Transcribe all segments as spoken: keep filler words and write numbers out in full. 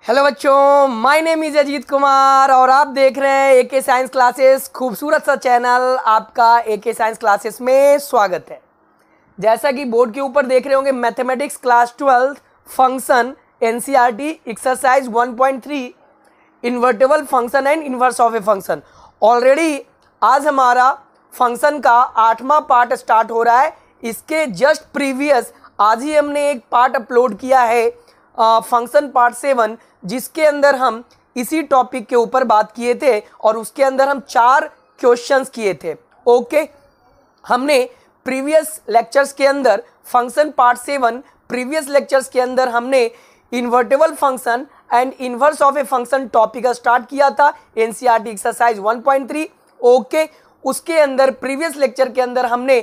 Hello बच्चों, my name is Ajit Kumar और आप देख रहे हैं एके साइंस क्लासेस। खूबसूरत सा चैनल आपका एके साइंस क्लासेस में स्वागत है। जैसा कि बोर्ड के ऊपर देख रहे होंगे, mathematics class twelfth function NCERT exercise one point three invertible function and inverse of a function. Already आज हमारा फंक्शन का आठवां पार्ट स्टार्ट हो रहा है। इसके जस्ट प्रीवियस आज ही हमने एक पार्ट अपलोड किया है, फंक्शन पार्ट सेवन, जिसके अंदर हम इसी टॉपिक के ऊपर बात किए थे और उसके अंदर हम चार क्वेश्चंस किए थे। ओके, हमने प्रीवियस लेक्चर्स के अंदर function part seven previous lectures के अंदर हमने invertible function and inverse of a function topic start किया था, NCERT exercise one point three. Okay, उसके अंदर प्रीवियस लेक्चर के अंदर हमने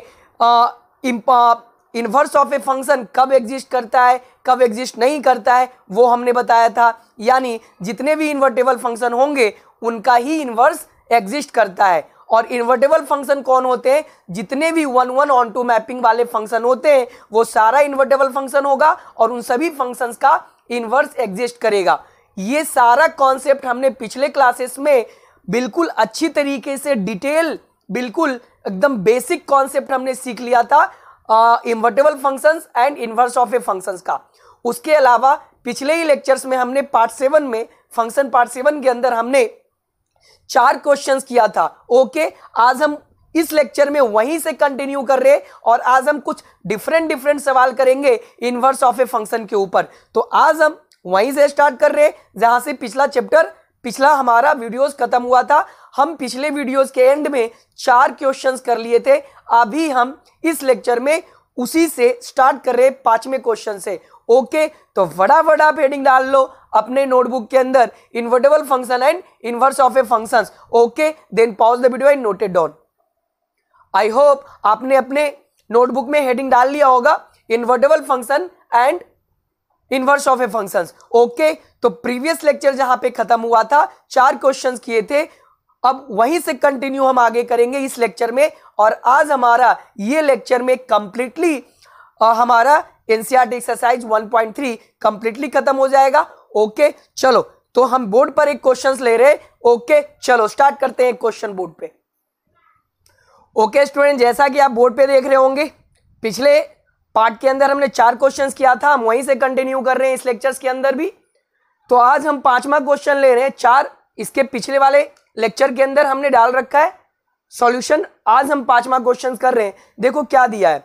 इन्वर्स ऑफ ए फंक्शन कब एग्जिस्ट करता है, कब एग्जिस्ट नहीं करता है, वो हमने बताया था। यानी जितने भी इन्वर्टेबल फंक्शन होंगे उनका ही इन्वर्स एग्जिस्ट करता है। और इन्वर्टेबल फंक्शन कौन होते हैं? जितने भी one one onto mapping वाले फंक्शन होते हैं वो सारा इन्वर्टेबल फंक्शन होगा और उन सभी फंक्शंस का इन्वर्स एग्जिस्ट करेगा। ये सारा कॉन्सेप्ट हमने पिछले क्लासेस में बिल्कुल अच्छी तरीके से डिटेल, बिल्कुल एकदम बेसिक कॉन्सेप्ट हमने सीख लिया था invertible functions and inverse of a functions का। उसके अलावा पिछले ही लेक्चर्स में हमने पार्ट सेवन में, फंक्शन पार्ट सेवन के अंदर हमने चार क्वेश्चंस किया था। ओके, आज हम इस लेक्चर में वहीं से कंटिन्यू कर रहे और आज हम कुछ डिफरेंट डिफरेंट सवाल करेंगे इन्वर्स ऑफ ए फंक्शन के ऊपर। तो आज हम वहीं से स्टार्ट कर रहे जहां से पिछला चैप्टर, पिछला हमारा वीडियोस खत्म हुआ था। हम पिछले वीडियोस के एंड में चार क्वेश्चंस कर लिए थे। अभी हम इस लेक्चर में उसी से स्टार्ट कर रहे पांचवें क्वेश्चन से। ओके, तो फटाफट आप हेडिंग डाल लो अपने नोटबुक के अंदर, invertible function and inverse of a functions. Okay, then pause the video and note it down. I hope आपने अपने नोटबुक में हेडिंग डाल लिया होगा, invertible function and inverse of a functions. Okay, तो प्रीवियस लेक्चर जहां पे खत्म हुआ था, चार क्वेश्चंस किए थे, अब वहीं से कंटिन्यू हम आगे करेंगे इस लेक्चर में। और आज हमारा ये लेक्चर में कंप्लीटली हमारा NCERT exercise one point three completely खत्म हो जाएगा। ओके, चलो तो हम बोर्ड पर एक क्वेश्चंस ले रहे हैं। ओके, चलो स्टार्ट करते हैं क्वेश्चन बोर्ड पे। ओके स्टूडेंट, जैसा कि आप बोर्ड पे देख रहे होंगे, पिछले पार्ट के अंदर हमने चार क्वेश्चंस किया था, हम वहीं से कंटिन्यू कर रहे हैं इस लेक्चर्स के अंदर भी। तो आज हम पांचवा क्वेश्चन ले रहे हैं। चार इसके पिछले वाले लेक्चर के अंदर हमने डाल रखा है सॉल्यूशन, आज हम पांचवा क्वेश्चन कर रहे हैं। देखो क्या दिया है,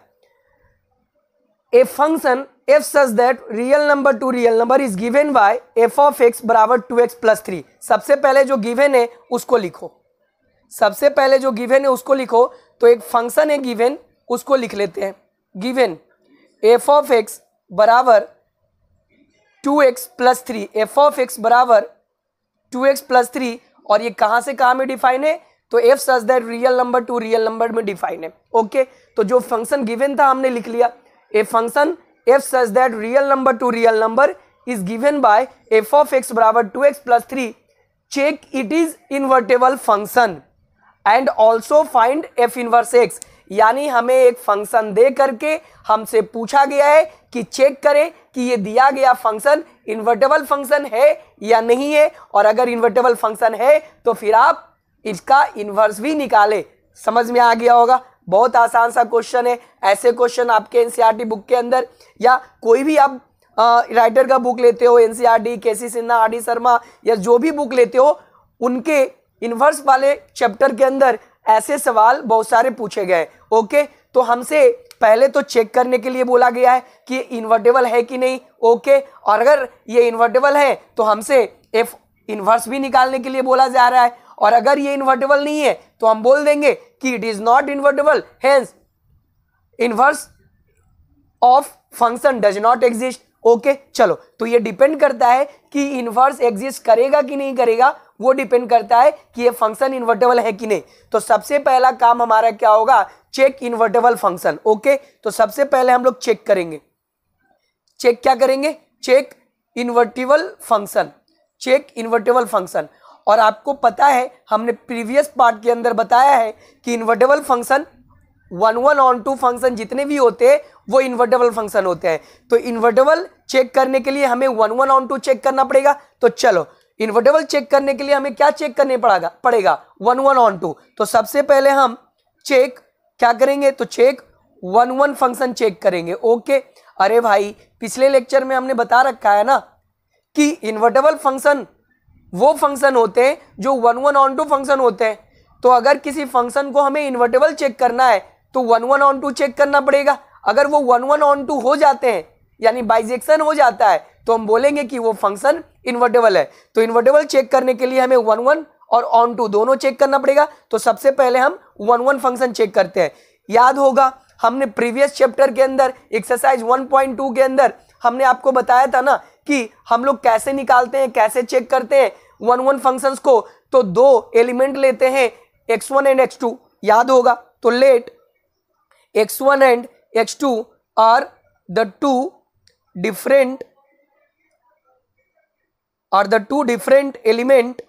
a function f such that real number to real number is given by f of x बराबर टू एक्स प्लस थ्री। सबसे पहले जो गिवन है उसको लिखो, सबसे पहले जो गिवन है उसको लिखो। तो एक फंक्शन है गिवन, उसको लिख लेते हैं। गिवन एफ ऑफ एक्स बराबर two x plus three, f of x बराबर टू एक्स प्लस थ्री। और ये कहां से कहां में डिफाइन है? तो f such that real number to real number में डिफाइन है। ओके, तो जो फंक्शन गिवन था हमने लिख लिया। A function f such that real number to real number is given by f of x बराबर two x plus three, check it is invertible function and also find f inverse x. यानी हमें एक function दे करके हमसे पूछा गया है कि चेक करें कि ये दिया गया फंक्शन इन्वर्टेबल फंक्शन है या नहीं है, और अगर इन्वर्टेबल फंक्शन है तो फिर आप इसका इन्वर्स भी निकालें। समझ में आ गया होगा, बहुत आसान सा क्वेश्चन है। ऐसे क्वेश्चन आपके एनसीईआरटी बुक के अंदर या कोई भी आप राइटर का बुक लेते हो, एनसीईआरटी, केसी सिन्हा, आर डी शर्मा या जो भी बुक लेते हो, उनके इन्वर्स वाले चैप्टर के अंदर ऐसे सवाल बहुत सारे पूछे गए। ओके, तो हमसे पहले तो चेक करने के लिए बोला गया है कि इन्वर्टेबल है कि नहीं। ओके, और अगर ये इन्वर्टेबल है तो हमसे एफ इन्वर्स भी निकालने के लिए बोला जा रहा है, और अगर ये इन्वर्टेबल नहीं है तो हम बोल देंगे कि it is not invertible, hence inverse of function does not exist. Okay, चलो तो ये डिपेंड करता है कि इन्वर्स एग्जिस्ट करेगा कि नहीं करेगा, वो डिपेंड करता है कि ये फंक्शन इन्वर्टेबल है कि नहीं। तो सबसे पहला काम हमारा क्या होगा? Check invertible function. ओके, तो सबसे पहले हम लोग चेक करेंगे। चेक क्या करेंगे? Check invertible function, check invertible function. और आपको पता है हमने प्रीवियस पार्ट के अंदर बताया है कि invertible function one one onto function जितने भी होते हैं वो इन्वर्टेबल फंक्शन होते हैं। तो इन्वर्टेबल चेक करने के लिए हमें one one onto check करना पड़ेगा। तो चलो इन्वर्टेबल चेक करने के लिए हमें क्या चेक करने पड़ेगा पड़ेगा वन वन ऑन टू। तो सबसे पहले हम चेक क्या करेंगे, तो check one one function check करेंगे। ओके, अरे भाई पिछले लेक्चर में हमने बता रखा है ना कि इन्वर्टेबल फंक्शन वो फंक्शन होते हैं जो one one onto function होते हैं। तो अगर किसी फंक्शन को हमें इन्वर्टेबल चेक करना है तो one one onto check करना पड़ेगा। अगर वो वन वन ऑन टू हो जाते हैं यानी बाइजेक्शन हो जाता है तो हम बोलेंगे कि वो फंक्शन इन्वर्टेबल है। तो इन्वर्टेबल चेक करने के लिए हमें वन वन और ऑन टू दोनों चेक करना पड़ेगा। तो सबसे पहले हम वन वन फंक्शन चेक करते हैं। याद होगा हमने प्रीवियस चैप्टर के अंदर एक्सरसाइज वन पॉइंट टू के अंदर हमने आपको बताया था ना कि हम लोग कैसे निकालते हैं, कैसे चेक करते हैं वन वन फंक्शंस को। तो दो एलिमेंट लेते हैं x one and x two, याद होगा। तो let x one and x two are the two different are the two different element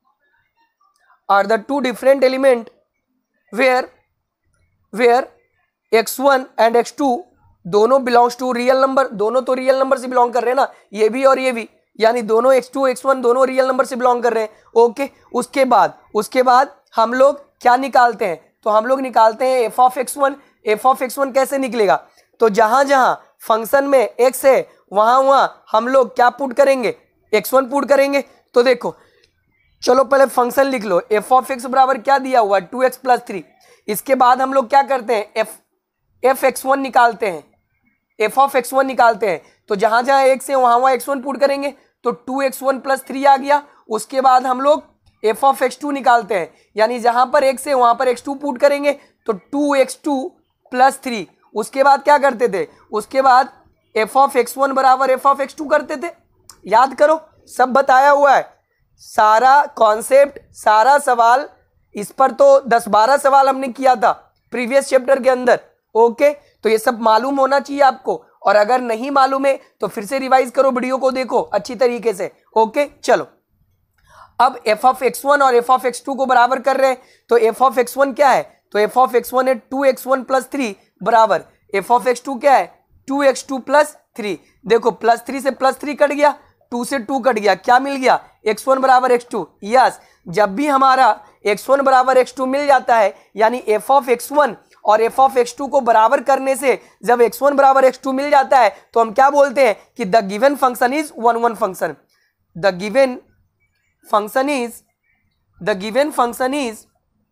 are the two different element where where x one and x two दोनों belongs to real number. दोनों तो real number से belong कर रहे हैं ना, ये भी और ये भी, यानी दोनों एक्स टू एक्स वन दोनों रियल नंबर से बिलोंग कर रहे हैं। ओके, उसके बाद उसके बाद हम लोग क्या निकालते हैं, तो हम लोग निकालते हैं f of x one. F of x one कैसे निकलेगा, तो जहां जहां फंक्शन में एक्स है वहां वहां हम लोग क्या पुट करेंगे, एक्स वन पुट करेंगे। तो देखो चलो पहले फंक्शन लिख लो, एफ ऑफ एक्स बराबर क्या दिया हुआ है टू एक्स प्लस थ्री। इसके बाद हम लोग क्या करते हैं, एफ एफ एक्स वन निकालते हैं, एफ ऑफ एक्स वन निकालते हैं। तो जहां जहां एक्स है वहां वहां एक्स वन पुट करेंगे, तो two x one plus three आ गया। उसके बाद हम लोग एफ ऑफ एक्स टू निकालते हैं, यानी जहां पर एक्स है वहां पर एक्स टू पुट करेंगे, तो two x two plus three. उसके बाद क्या करते थे, उसके बाद एफ ऑफ एक्स वन बराबर एफ ऑफ एक्स टू करते थे। याद करो, सब बताया हुआ है, सारा कॉन्सेप्ट, सारा सवाल, इस पर तो दस बारह सवाल हमने किया था प्रीवियस चैप्टर के अंदर। ओके, तो ये सब मालूम होना चाहिए आपको, और अगर नहीं मालूम है तो फिर से रिवाइज करो, वीडियो को देखो अच्छी तरीके से। ओके चलो, अब एफ ऑफ एक्स वन और एफ ऑफ एक्स टू को बराबर कर रहे हैं। तो एफ ऑफ एक्स वन क्या है, तो एफ ऑफ एक्स वन है two x one plus three बराबर एफ ऑफ एक्स टू क्या है two x two plus three. देखो प्लस थ्री से प्लस थ्री कट गया, टू से टू कट गया, क्या मिल गया, एक्स वन बराबर एक्स टू। यस, जब भी हमारा एक्स वन बराबर एक्स टू मिल जाता है यानी एफ ऑफ एक्स वन और एफ ऑफ एक्स टू को बराबर करने से जब एक्स वन बराबर एक्स टू मिल जाता है तो हम क्या बोलते हैं कि the given function is one one function. The given function is the given function is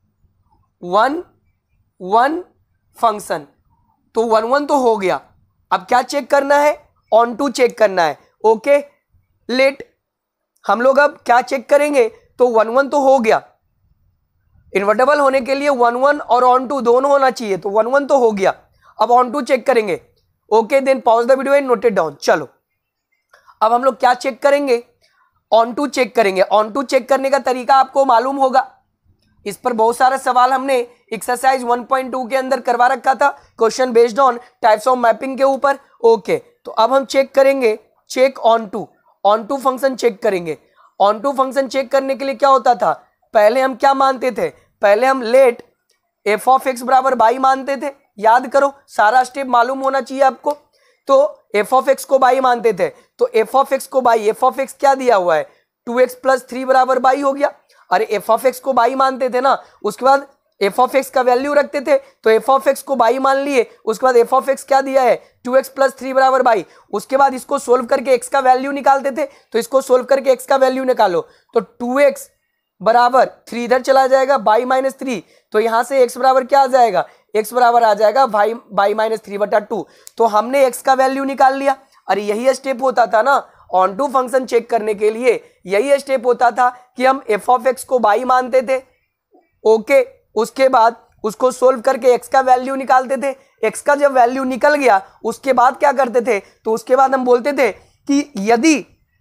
one one function. तो वन वन तो हो गया, अब क्या चेक करना है, ऑन टू चेक करना है। ओके, लेट हम लोग अब क्या चेक करेंगे, तो वन वन तो हो गया, इन्वर्टेबल होने के लिए वन वन और ऑन टू दोनों होना चाहिए, तो वन वन तो हो गया, अब ऑन टू चेक करेंगे। Okay, then pause the video and note it down. चलो अब हम लोग क्या चेक करेंगे, ऑन टू चेक करेंगे। ऑन टू चेक करने का तरीका आपको मालूम होगा, इस पर बहुत सारा सवाल हमने एक्सरसाइज वन पॉइंट टू के अंदर करवा रखा था, question based on types of mapping के ऊपर। ओके, तो अब हम चेक करेंगे, check onto, onto function check करेंगे। ऑन टू फंक्शन चेक करने के लिए क्या होता था, पहले हम क्या मानते थे, पहले हम लेट एफ ऑफ एक्स बराबर बाई मानते थे। याद करो, सारा स्टेप मालूम होना चाहिए आपको। तो एफ ऑफ एक्स को बाई मानते थे, तो एफ ऑफ एक्स को बाई, एफ ऑफ एक्स क्या दिया हुआ है टू एक्स प्लस थ्री बराबर बाई हो गया। अरे एफ ऑफ एक्स को बाई मानते थे ना, उसके बाद एफ ऑफ एक्स का वैल्यू रखते थे, तो एफ ऑफ एक्स को बाई मान लिए, उसके बाद एफ ऑफ एक्स क्या दिया है टू एक्स प्लस थ्री बराबर बाई। उसके बाद इसको सोल्व करके एक्स का वैल्यू निकालते थे, तो इसको सोल्व करके एक्स का वैल्यू निकालो, तो टू एक्स बराबर थ्री इधर चला जाएगा, बाई माइनस थ्री, तो यहां से एक्स बराबर क्या आ जाएगा, एक्स बराबर आ जाएगा बाई बाई माइनस थ्री बटा टू। तो हमने एक्स का वैल्यू निकाल लिया। अरे यही स्टेप होता था ना ऑन टू फंक्शन चेक करने के लिए, यही स्टेप होता था कि हम एफ ऑफ एक्स को बाई मानते थे। ओके, उसके बाद उसको सोल्व करके एक्स का वैल्यू निकालते थे। एक्स का जब वैल्यू निकल गया उसके बाद क्या करते थे, तो उसके बाद हम बोलते थे कि यदि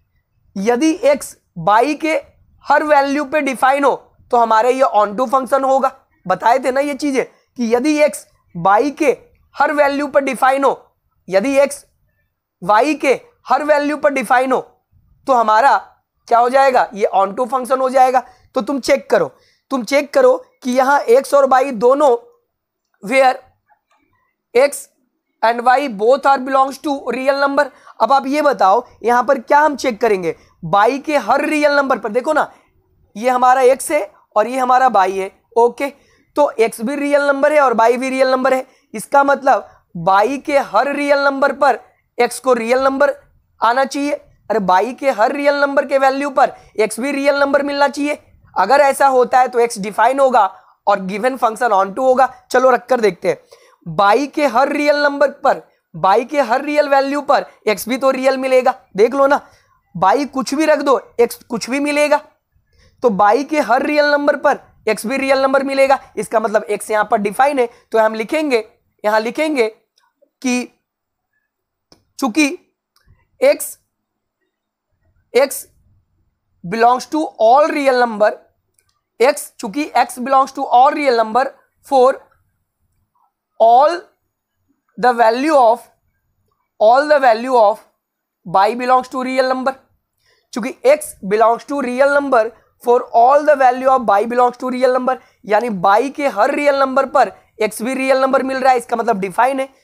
यदि एक्स बाई के हर वैल्यू पे डिफाइन हो तो हमारे ये ऑन टू फंक्शन होगा। बताए थे ना ये चीजें कि यदि एक्स बाई के हर वैल्यू पर डिफाइन हो, यदि एक्स वाई के हर वैल्यू पर डिफाइन हो तो हमारा क्या हो जाएगा, ये ऑन टू फंक्शन हो जाएगा। तो तुम चेक करो, तुम चेक करो कि यहां एक्स और वाई दोनों, where x and y both are belongs to real number. अब आप ये बताओ यहां पर क्या हम चेक करेंगे, बाई के हर रियल नंबर पर, देखो ना ये हमारा एक्स है और ये हमारा बाई है, ओके, तो एक्स भी रियल नंबर है और बाई भी रियल नंबर है, इसका मतलब बाई के हर रियल नंबर पर एक्स को रियल नंबर आना चाहिए, अरे बाई के हर रियल नंबर के वैल्यू पर एक्स भी रियल नंबर मिलना चाहिए। अगर ऐसा होता है तो एक्स डिफाइन होगा और गिवन फंक्शन ऑन टू होगा। चलो रखकर देखते हैं, बाई के हर रियल नंबर पर, बाई के हर रियल वैल्यू पर एक्स भी तो रियल मिलेगा, देख लो ना, बाई कुछ भी रख दो एक्स कुछ भी मिलेगा, तो बाई के हर रियल नंबर पर एक्स भी रियल नंबर मिलेगा, इसका मतलब एक्स यहां पर डिफाइन है। तो हम लिखेंगे, यहां लिखेंगे कि चूंकि x x belongs to all real number, x चूंकि x belongs to all real number for all the value of all the value of y belongs to real number, चूंकि x belongs to real number for all the value of y belongs to real number, यानी y के हर real number पर x भी real number मिल रहा है, इसका मतलब डिफाइन है।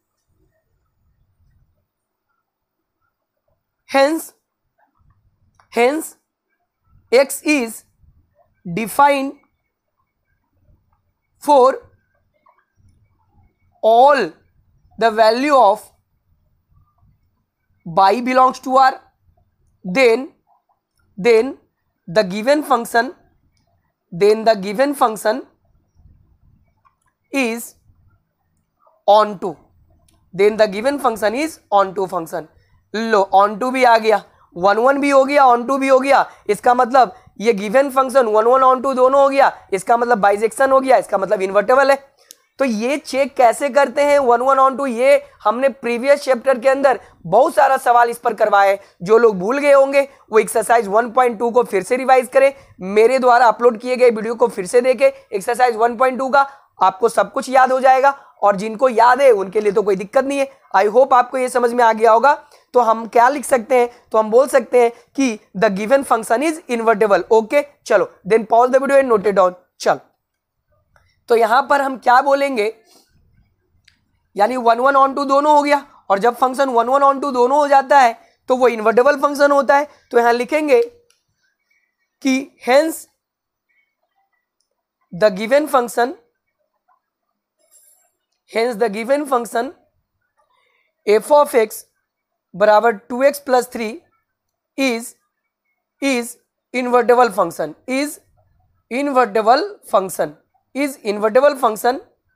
Hence hence x is defined for all the value of y belongs to R, then then the given function then the given function is on to then the given function is on to function। लो on to भी आ गया, one one भी हो गया, on to भी हो गया, इसका मतलब ये given function one one on to दोनों हो गया, इसका मतलब बाइजेक्शन हो गया, इसका मतलब इन्वर्टेबल है। तो ये चेक कैसे करते हैं वन वन ऑन टू, ये हमने प्रीवियस चैप्टर के अंदर बहुत सारा सवाल इस पर करवाए, जो लोग भूल गए होंगे वो एक्सरसाइज वन पॉइंट टू को फिर से रिवाइज करें, मेरे द्वारा अपलोड किए गए वीडियो को फिर से देखें, एक्सरसाइज वन पॉइंट टू का आपको सब कुछ याद हो जाएगा, और जिनको याद है उनके लिए तो कोई दिक्कत नहीं है। आई होप आपको ये समझ में आ गया होगा। तो हम क्या लिख सकते हैं, तो हम बोल सकते हैं कि the given function is invertible. Okay चलो then pause the video and note it down. चल तो यहां पर हम क्या बोलेंगे, यानी वन वन ऑन टू दोनों हो गया, और जब function one one onto दोनों हो जाता है तो वो इन्वर्टेबल फंक्शन होता है। तो यहां लिखेंगे कि hence the given function hence the given function f of x बराबर two x plus three is is invertible function is invertible function is invertible function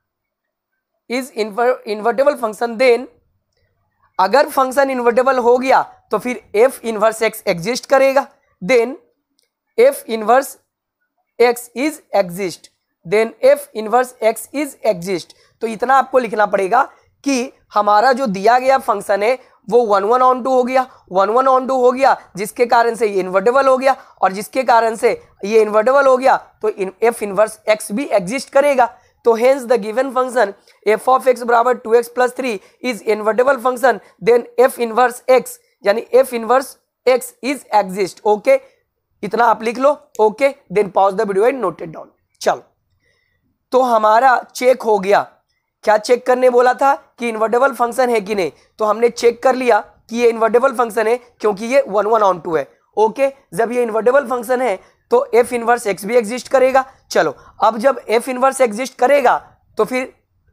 is invertible function then अगर function invertible हो गया तो फिर f inverse x exist करेगा, then f inverse x is exist then f inverse x is exist. तो इतना आपको लिखना पड़ेगा कि हमारा जो दिया गया फंक्शन है वो वन वन ऑन टू हो गया, वन वन ऑन टू हो गया जिसके कारण से ये इन्वर्टेबल हो गया, और जिसके कारण से ये इन्वर्टेबल हो गया तो इन एफ इनवर्स एक्स भी एग्जिस्ट करेगा। तो hence the given function f of x बराबर two x plus three is invertible function, then f inverse x यानी f inverse x is exist. Okay इतना आप लिख लो। Okay then pause the video and note it down. चलो तो हमारा check हो गया, क्या चेक करने बोला था कि इन्वर्टेबल फंक्शन है कि नहीं, तो हमने चेक कर लिया कि ये इन्वर्टेबल फंक्शन है क्योंकि ये वन वन ऑन टू है। ओके जब ये इन्वर्टेबल फंक्शन है तो एफ इनवर्स एक्स भी एग्जिस्ट करेगा। चलो अब जब एफ इनवर्स एग्जिस्ट करेगा तो फिर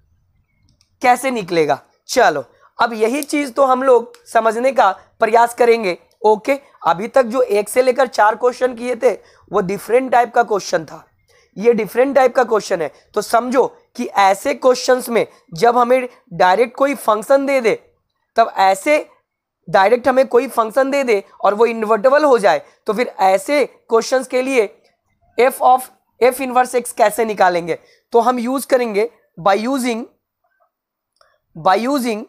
कैसे निकलेगा, चलो अब यही चीज तो हम लोग समझने का प्रयास करेंगे। ओके अभी तक जो एक से लेकर चार क्वेश्चन किए थे वो डिफरेंट टाइप का क्वेश्चन था, ये डिफरेंट टाइप का क्वेश्चन है। तो समझो कि ऐसे क्वेश्चंस में जब हमें डायरेक्ट कोई फंक्शन दे दे, तब ऐसे डायरेक्ट हमें कोई फंक्शन दे दे और वो इन्वर्टेबल हो जाए, तो फिर ऐसे क्वेश्चंस के लिए f of f inverse x कैसे निकालेंगे, तो हम यूज करेंगे by using by using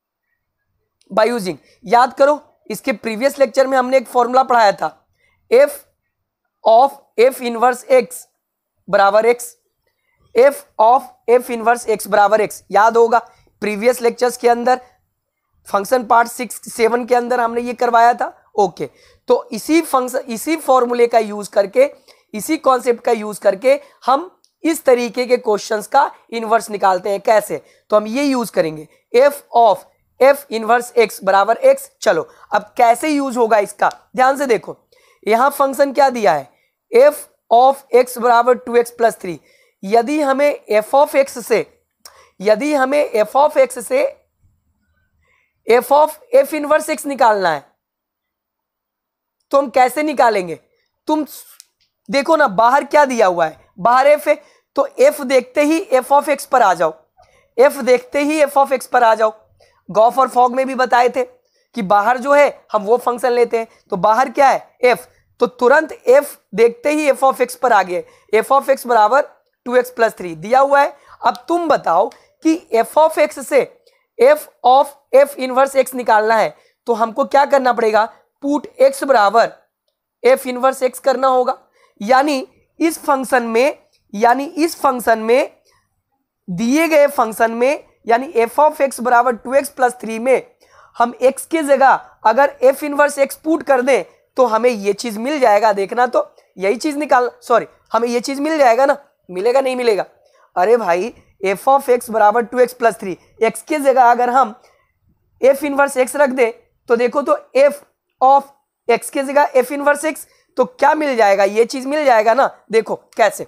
by using याद करो इसके प्रीवियस लेक्चर में हमने एक फॉर्मूला पढ़ाया था, f of f inverse x बराबर x, f of f inverse x बराबर एक्स याद होगा प्रीवियस लेक्चर्स के अंदर, फंक्शन पार्ट सिक्स सेवन के अंदर हमने ये करवाया था। ओके तो इसी फंक्शन इसी फॉर्मूले का यूज करके, इसी कॉन्सेप्ट का यूज करके हम इस तरीके के क्वेश्चंस का इनवर्स निकालते हैं। कैसे, तो हम ये यूज करेंगे f of f inverse x बराबर एक्स। चलो अब कैसे यूज होगा इसका, ध्यान से देखो। यहां फंक्शन क्या दिया है, एफ ऑफ एक्स बराबर टू एक्स प्लस थ्री। यदि हमें एफ ऑफ एक्स से यदि हमें एफ ऑफ एक्स से f of f inverse x निकालना है तो हम कैसे निकालेंगे। तुम देखो ना, बाहर क्या दिया हुआ है, बाहर एफ है, तो एफ देखते ही एफ ऑफ एक्स पर आ जाओ, एफ देखते ही एफ ऑफ एक्स पर आ जाओ। गॉफ और फॉग में भी बताए थे कि बाहर जो है हम वो फंक्शन लेते हैं, तो बाहर क्या है एफ, तो तुरंत एफ देखते ही एफ ऑफ एक्स पर आ गए, एफ ऑफ एक्स बराबर टू एक्स प्लस थ्री दिया हुआ है। अब तुम बताओ कि एफ ऑफ एक्स से f of f inverse x निकालना है तो हमको क्या करना पड़ेगा, पुट एक्स बराबर एफ इनवर्स एक्स करना होगा। यानी इस फंक्शन में यानी इस फंक्शन में दिए गए फंक्शन में यानी एफ ऑफ एक्स बराबर टू एक्स प्लस थ्री में हम एक्स की जगह अगर एफ इनवर्स एक्स पुट कर दें तो हमें ये चीज मिल जाएगा। देखना तो यही चीज निकाल सॉरी हमें ये चीज मिल जाएगा ना, मिलेगा नहीं मिलेगा। अरे भाई एफ ऑफ एक्स बराबर two x plus three, x की जगह अगर हम एफ इनवर्स एक्स रख दें तो देखो तो एफ ऑफ एक्स की जगह एफ इनवर्स एक्स, तो क्या मिल जाएगा, ये चीज मिल जाएगा ना। देखो कैसे,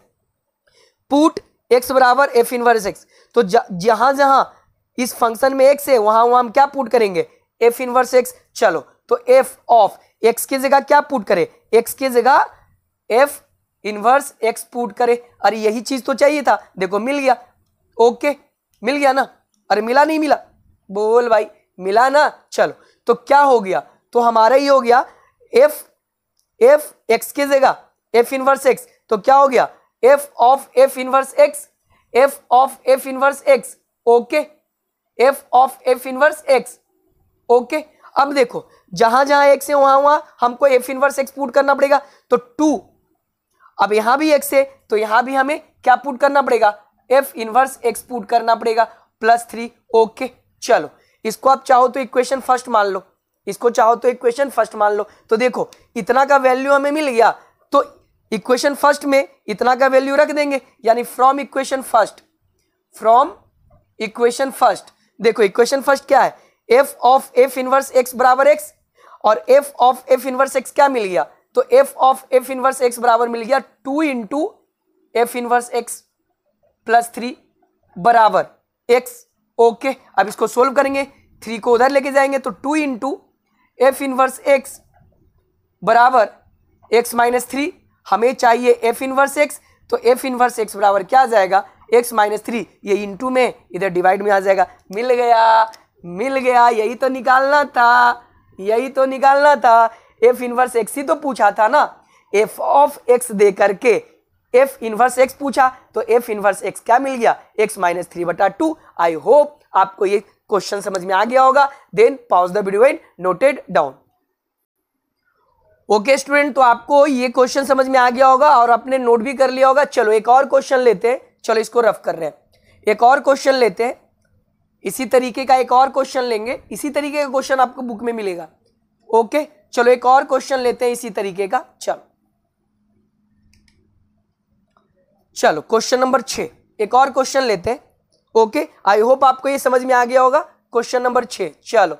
पुट एक्स बराबर एफ इनवर्स एक्स, तो जहां जहां इस फंक्शन में एक्स है वहां वहां हम क्या पुट करेंगे, एफ इनवर्स एक्स। चलो तो एफ ऑफ एक्स की जगह क्या पुट करें, एक्स की जगह एफ इनवर्स एक्स पुट करे। अरे यही चीज तो चाहिए था, देखो मिल गया, ओके मिल गया ना। अरे मिला नहीं मिला, बोल भाई मिला ना। चलो तो क्या हो गया, तो हमारा ये हो गया एफ एफ एक्स की जगह एफ इनवर्स एक्स, तो क्या हो गया f of f inverse x, f of f inverse x, okay f of f inverse x, okay. अब देखो जहां जहां एक्स है वहां वहां हमको एफ इनवर्स एक्स पुट करना पड़ेगा, तो टू, अब यहां भी एक्स है तो यहां भी हमें क्या पुट करना पड़ेगा, एफ इनवर्स एक्स पुट करना पड़ेगा प्लस थ्री, ओके। चलो इसको आप चाहो तो इक्वेशन फर्स्ट मान लो, इसको चाहो तो इक्वेशन फर्स्ट मान लो। तो देखो इतना का वैल्यू हमें मिल गया, तो इक्वेशन फर्स्ट में इतना का वैल्यू रख देंगे, यानी from equation first from equation first देखो इक्वेशन फर्स्ट क्या है, f of f inverse x बराबर एक्स, और f of f inverse x क्या मिल गया, तो f of f inverse x बराबर मिल गया two into f inverse x plus three बराबर एक्स, ओके। अब इसको सोल्व करेंगे, थ्री को उधर लेके जाएंगे तो two into f inverse x बराबर एक्स माइनस थ्री, हमें चाहिए एफ इनवर्स एक्स, तो एफ इनवर्स एक्स बराबर क्या आ जाएगा, एक्स माइनस थ्री, ये इंटू में इधर डिवाइड में आ जाएगा। मिल गया मिल गया, यही तो निकालना था यही तो निकालना था एफ इनवर्स एक्स ही तो पूछा था ना, एफ ऑफ एक्स दे करके एफ इनवर्स एक्स पूछा, तो एफ इनवर्स एक्स क्या मिल गया, एक्स माइनस थ्री बटा टू। आई होप आपको ये क्वेश्चन समझ में आ गया होगा। Then pause the video and noted down. Okay student, तो आपको ये क्वेश्चन समझ में आ गया होगा और आपने नोट भी कर लिया होगा। चलो एक और क्वेश्चन लेते हैं, चलो इसको रफ कर रहे हैं, एक और क्वेश्चन लेते हैं, इसी तरीके का एक और क्वेश्चन लेंगे, इसी तरीके का क्वेश्चन आपको बुक में मिलेगा। ओके चलो एक और क्वेश्चन लेते हैं इसी तरीके का। चलो चलो क्वेश्चन नंबर छह, एक और क्वेश्चन लेते हैं। ओके आई होप आपको ये समझ में आ गया होगा। क्वेश्चन नंबर छह, चलो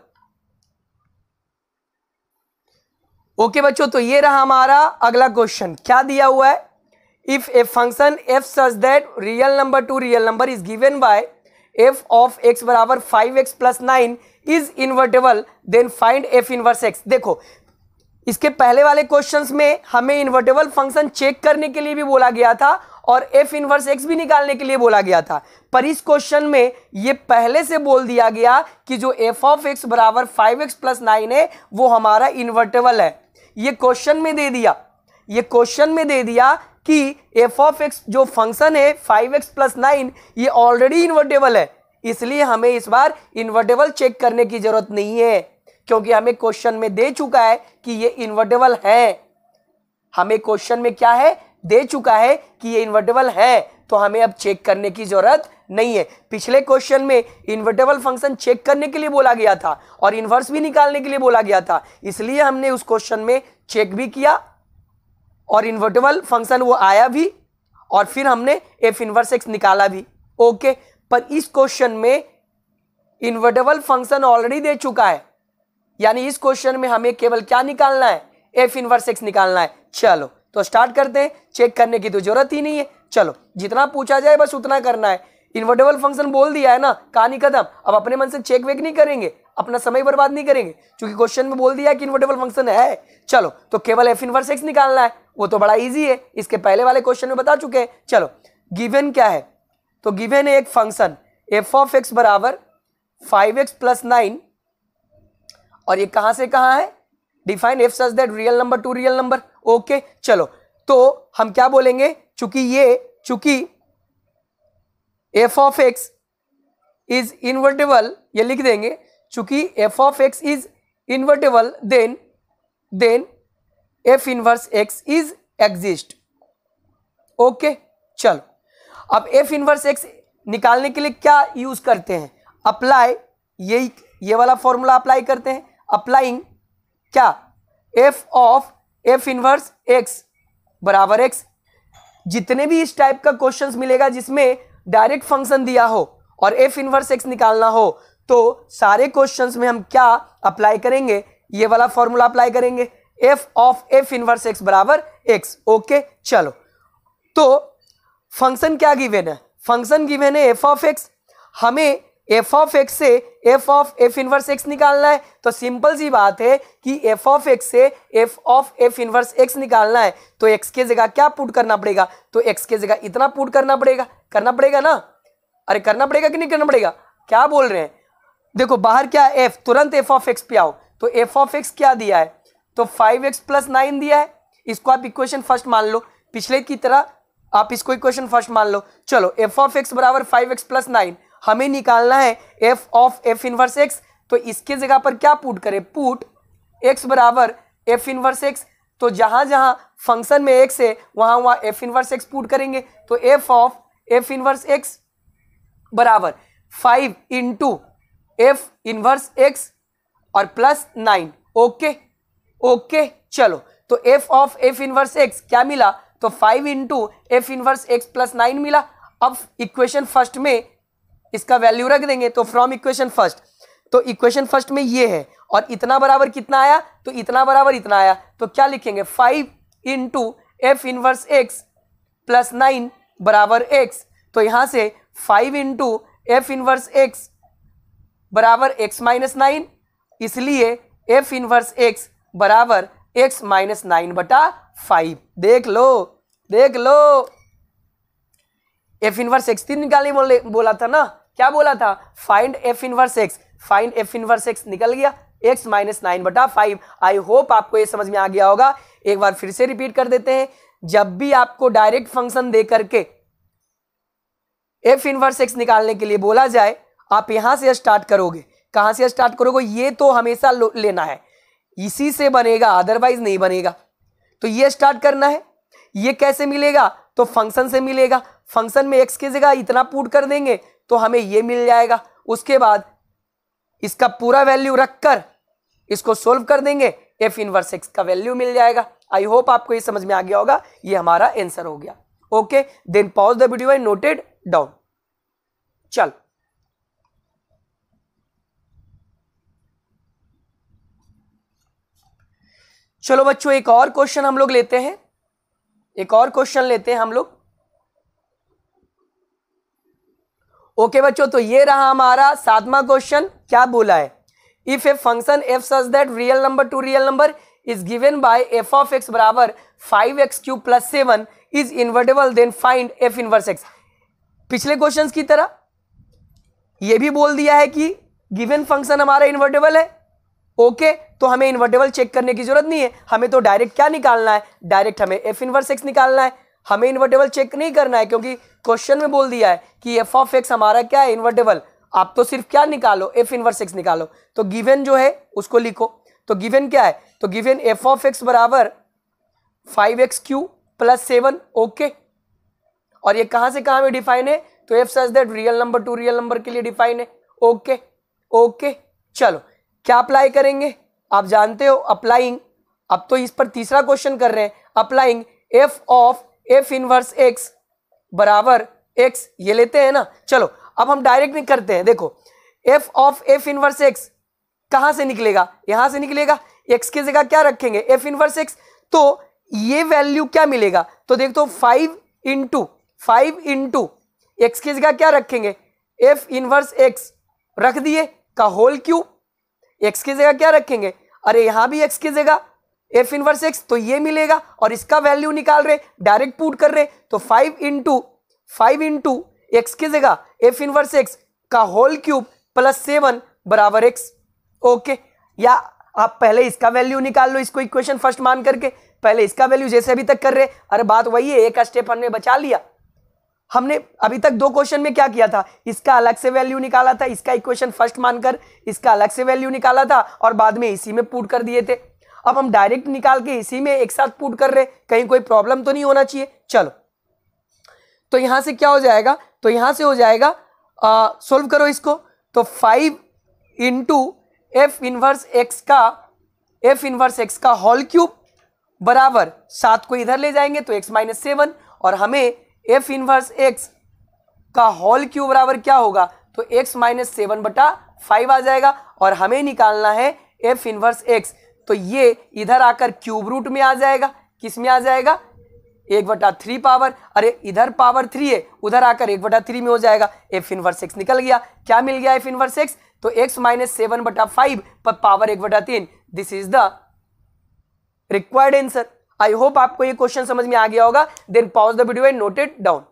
ओके बच्चों, तो ये रहा हमारा अगला क्वेश्चन। क्या दिया हुआ है, if a function f such that real number to real number is given by f of x बराबर five x plus nine is invertible then find f inverse x. देखो इसके पहले वाले क्वेश्चंस में हमें इन्वर्टेबल फंक्शन चेक करने के लिए भी बोला गया था और एफ इनवर्स एक्स भी निकालने के लिए बोला गया था, पर इस क्वेश्चन में ये पहले से बोल दिया गया कि जो एफ ऑफ एक्स बराबर फाइव एक्स प्लस नाइन है वो हमारा इन्वर्टेबल है। ये क्वेश्चन में दे दिया ये क्वेश्चन में दे दिया कि एफ ऑफ एक्स जो फंक्शन है फाइव एक्स प्लस नाइन ये ऑलरेडी इन्वर्टेबल है, इसलिए हमें इस बार इन्वर्टेबल चेक करने की जरूरत नहीं है, क्योंकि हमें क्वेश्चन में दे चुका है कि ये इन्वर्टेबल है। हमें क्वेश्चन में क्या है, दे चुका है कि ये इन्वर्टेबल है, तो हमें अब चेक करने की जरूरत नहीं है। पिछले क्वेश्चन में इन्वर्टेबल फंक्शन चेक करने के लिए बोला गया था और इन्वर्स भी निकालने के लिए बोला गया था, इसलिए हमने उस क्वेश्चन में चेक भी किया और इन्वर्टेबल फंक्शन वो आया भी और फिर हमने एफ इनवर्स एक्स निकाला भी। ओके, पर इस क्वेश्चन में इन्वर्टेबल फंक्शन ऑलरेडी दे चुका है, यानी इस क्वेश्चन में हमें केवल क्या निकालना है, एफ इनवर्स एक्स निकालना है। चलो तो स्टार्ट करते हैं, चेक करने की तो जरूरत ही नहीं है, चलो जितना पूछा जाए बस उतना करना है। इन्वर्टेबल फंक्शन बोल दिया है ना, कहानी खत्म। अब अपने मन से चेक वेक नहीं करेंगे, अपना समय बर्बाद नहीं करेंगे, क्योंकि क्वेश्चन में बोल दिया है कि इन्वर्टेबल फंक्शन है। चलो तो केवल एफ इनवर्स एक्स निकालना है, वो तो बड़ा इजी है, इसके पहले वाले क्वेश्चन में बता चुके हैं। चलो गिवन क्या है, तो गिवन है एक फंक्शन एफ ऑफ एक्स बराबर फाइव एक्स प्लस नाइन, और ये कहां से कहां है, define f such that real number to real number. Okay चलो तो हम क्या बोलेंगे, चूंकि ये चूंकि f of x is invertible, ये लिख देंगे, चूंकि f of x is invertible then then f inverse x is exist. Okay चलो अब एफ इनवर्स एक्स निकालने के लिए क्या यूज करते हैं, अप्लाई, यही ये वाला फॉर्मूला अप्लाई करते हैं। अप्लाइंग क्या, f of f inverse x बराबर एक्स। जितने भी इस टाइप का क्वेश्चंस मिलेगा जिसमें डायरेक्ट फंक्शन दिया हो और एफ इनवर्स एक्स निकालना हो, तो सारे क्वेश्चंस में हम क्या अप्लाई करेंगे, ये वाला फॉर्मूला अप्लाई करेंगे, f of f inverse x बराबर एक्स। ओके चलो तो फंक्शन क्या गिवन है, फंक्शन गिवन है एफ ऑफ एक्स, हमें एफ ऑफ एक्स से f of f inverse x निकालना है। तो सिंपल सी बात है कि एफ ऑफ एक्स से f of f inverse x निकालना है, तो एक्स के जगह क्या पुट करना पड़ेगा, तो एक्स के जगह इतना पुट करना पड़ेगा, करना पड़ेगा ना, अरे करना पड़ेगा कि नहीं करना पड़ेगा, क्या बोल रहे हैं। देखो बाहर क्या है एफ, तुरंत एफ ऑफ एक्स पे आओ, तो एफ ऑफ एक्स क्या दिया है, तो फाइव एक्स प्लस नाइन दिया है, इसको आप इक्वेशन फर्स्ट मान लो, पिछले की तरह आप इसको इक्वेशन फर्स्ट मान लो। चलो एफ ऑफ एक्स बराबर फाइव एक्स प्लस नाइन, हमें निकालना है f of f inverse x, तो इसके जगह पर क्या पुट करें, पुट एक्स बराबर एफ इनवर्स एक्स, तो जहां जहां फंक्शन में एक्स है वहां वहां एफ इनवर्स एक्स पुट करेंगे, तो f of f inverse x बराबर five into f inverse x और प्लस नाइन। ओके ओके चलो तो f of f inverse x क्या मिला, तो five into f inverse x plus nine मिला। अब इक्वेशन फर्स्ट में इसका वैल्यू रख देंगे, तो फ्रॉम इक्वेशन फर्स्ट, तो इक्वेशन फर्स्ट में ये है, और इतना बराबर कितना आया, तो इतना बराबर इतना आया, तो क्या लिखेंगे, five into f inverse x plus nine बराबर एक्स। तो यहां से five into f inverse x बराबर एक्स माइनस नाइन, इसलिए एफ इनवर्स एक्स बराबर एक्स माइनस नाइन बटा फाइव। देख लो देख लो, एफ इनवर्स एक्स तीन निकालने बोले बोला था ना, क्या बोला था, find f inverse x, find f inverse x, निकल गया एक्स माइनस नाइन बटा फाइव। आई होप आपको ये समझ में आ गया होगा। एक बार फिर से रिपीट कर देते हैं, जब भी आपको डायरेक्ट फंक्शन दे करके एफ इनवर्स एक्स निकालने के लिए बोला जाए, आप यहां से स्टार्ट करोगे, कहां से स्टार्ट करोगे, ये तो हमेशा लेना है, इसी से बनेगा, अदरवाइज नहीं बनेगा। तो ये स्टार्ट करना है, ये कैसे मिलेगा, तो फंक्शन से मिलेगा, फंक्शन में एक्स की जगह इतना पुट कर देंगे तो हमें ये मिल जाएगा। उसके बाद इसका पूरा वैल्यू रखकर इसको सोल्व कर देंगे, एफ इनवर्स एक्स का वैल्यू मिल जाएगा। आई होप आपको ये समझ में आ गया होगा, ये हमारा आंसर हो गया। Okay then pause the video and noted down. चल चलो बच्चों एक और क्वेश्चन हम लोग लेते हैं, एक और क्वेश्चन लेते हैं हम लोग। ओके बच्चों, तो ये रहा हमारा सातवां क्वेश्चन। क्या बोला है, if a function f such that real number to real number is given by f of x बराबर five x cube plus seven is invertible then find f inverse x. पिछले क्वेश्चन की तरह ये भी बोल दिया है कि गिवन फंक्शन हमारा इन्वर्टेबल है। ओके okay, तो हमें इन्वर्टेबल चेक करने की जरूरत नहीं है, हमें तो डायरेक्ट क्या निकालना है, डायरेक्ट हमें एफ इनवर्स एक्स निकालना है, हमें इन्वर्टेबल चेक नहीं करना है, क्योंकि क्वेश्चन में बोल दिया है कि एफ ऑफ एक्स हमारा क्या है, इन्वर्टेबल। आप तो सिर्फ क्या निकालो, एफ इनवर्स एक्स निकालो। तो गिवन जो है उसको लिखो, तो गिवन क्या है, तो गिवन एफ ऑफ एक्स बराबर five x cube plus seven. Okay, और ये कहां से कहां में डिफाइन है, तो f such that real number to real number के लिए डिफाइन है। ओके ओके चलो क्या अप्लाई करेंगे, आप जानते हो अप्लाइंग, अब तो इस पर तीसरा क्वेश्चन कर रहे हैं, applying f of f inverse x बराबर एक्स, ये लेते हैं ना। चलो अब हम डायरेक्ट नहीं करते हैं, देखो f of f inverse x कहां से निकलेगा, यहां से निकलेगा। एक्स की जगह क्या रखेंगे, एफ इनवर्स एक्स, तो ये वैल्यू क्या मिलेगा, तो देख तो five into five into x की जगह क्या रखेंगे, एफ इनवर्स एक्स रख दिए का होल क्यूब। एक्स की जगह क्या रखेंगे, अरे यहां भी एक्स की जगह एफ इनवर्स एक्स, तो ये मिलेगा और इसका वैल्यू निकाल रहे, डायरेक्ट पुट कर रहे, तो five into five into x की जगह एफ इनवर्स एक्स का होल क्यूब प्लस सेवन बराबर एक्स। ओके, या आप पहले इसका वैल्यू निकाल लो, इसको इक्वेशन फर्स्ट मान करके पहले इसका वैल्यू जैसे अभी तक कर रहे। अरे बात वही है, एक स्टेप हमने बचा लिया। हमने अभी तक दो क्वेश्चन में क्या किया था, इसका अलग से वैल्यू निकाला था, इसका इक्वेशन फर्स्ट मानकर इसका अलग से वैल्यू निकाला था और बाद में इसी में पुट कर दिए थे। अब हम डायरेक्ट निकाल के इसी में एक साथ पुट कर रहे, कहीं कोई प्रॉब्लम तो नहीं होना चाहिए। चलो, तो यहां से क्या हो जाएगा, तो यहां से हो जाएगा सोल्व करो इसको, तो five into f inverse x का एफ इनवर्स एक्स का होल क्यूब बराबर सात को इधर ले जाएंगे तो एक्स माइनस सेवन, और हमें एफ इनवर्स एक्स का होल क्यूब बराबर क्या होगा, तो एक्स माइनस सेवन बटा फाइव आ जाएगा, और हमें निकालना है एफ इनवर्स एक्स, तो ये इधर आकर क्यूब रूट में आ जाएगा, किस में आ जाएगा, एक बटा थ्री पावर, अरे इधर पावर थ्री है, उधर आकर एक बटा थ्री में हो जाएगा, एफ इनवर्स एक्स निकल गया। क्या मिल गया एफ इनवर्स एक्स, तो एक्स माइनस सेवन बटा फाइव पर पावर एक बटा तीन, this is the required answer. I hope आपको ये क्वेश्चन समझ में आ गया होगा। Then pause the video and note it down.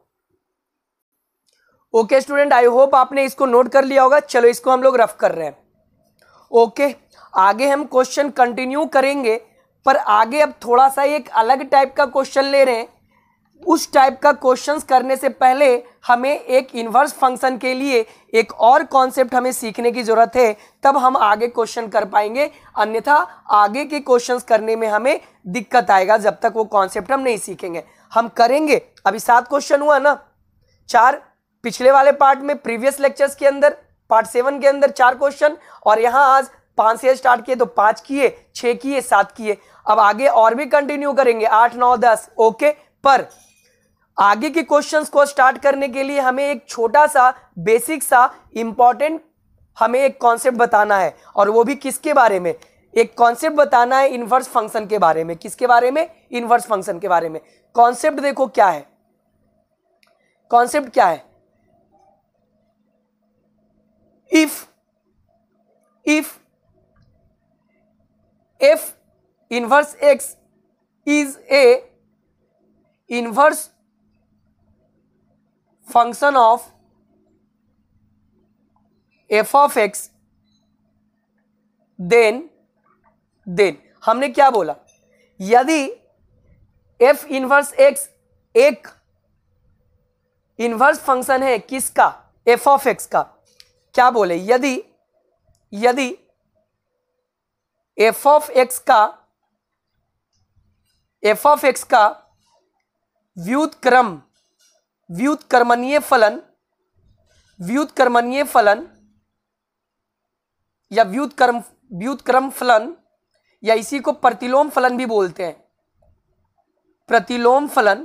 Okay student, I hope आपने इसको नोट कर लिया होगा। चलो इसको हम लोग रफ कर रहे हैं। ओके okay, आगे हम क्वेश्चन कंटिन्यू करेंगे, पर आगे अब थोड़ा सा एक अलग टाइप का क्वेश्चन ले रहे हैं। उस टाइप का क्वेश्चंस करने से पहले हमें एक इन्वर्स फंक्शन के लिए एक और कॉन्सेप्ट हमें सीखने की जरूरत है, तब हम आगे क्वेश्चन कर पाएंगे, अन्यथा आगे के क्वेश्चंस करने में हमें दिक्कत आएगा जब तक वो कॉन्सेप्ट हम नहीं सीखेंगे। हम करेंगे, अभी सात क्वेश्चन हुआ ना, चार पिछले वाले पार्ट में प्रीवियस लेक्चर्स के अंदर पार्ट सेवन के अंदर चार क्वेश्चन, और यहाँ आज पांच से स्टार्ट किए तो पांच किए, छह किए, सात किए। अब आगे और भी कंटिन्यू करेंगे, आठ नौ दस। ओके, पर आगे के क्वेश्चंस को स्टार्ट करने के लिए हमें एक छोटा सा बेसिक सा इंपॉर्टेंट हमें एक कॉन्सेप्ट बताना है, और वो भी किसके बारे में, एक कॉन्सेप्ट बताना है इनवर्स फंक्शन के बारे में। किसके बारे में, इनवर्स फंक्शन के बारे में। कॉन्सेप्ट देखो क्या है, कॉन्सेप्ट क्या है, if if f inverse x is a inverse function of f of x, then then हमने क्या बोला, यदि एफ इनवर्स एक्स एक इनवर्स फंक्शन है किसका, एफ ऑफ एक्स का, क्या बोले, यदि यदि एफ ऑफ एक्स का एफ ऑफ एक्स का व्युत्क्रम व्युत्क्रमणीय फलन व्युत्क्रमणीय फलन या व्युत्क्रम व्युत्क्रम फलन, या इसी को प्रतिलोम फलन भी बोलते हैं, प्रतिलोम फलन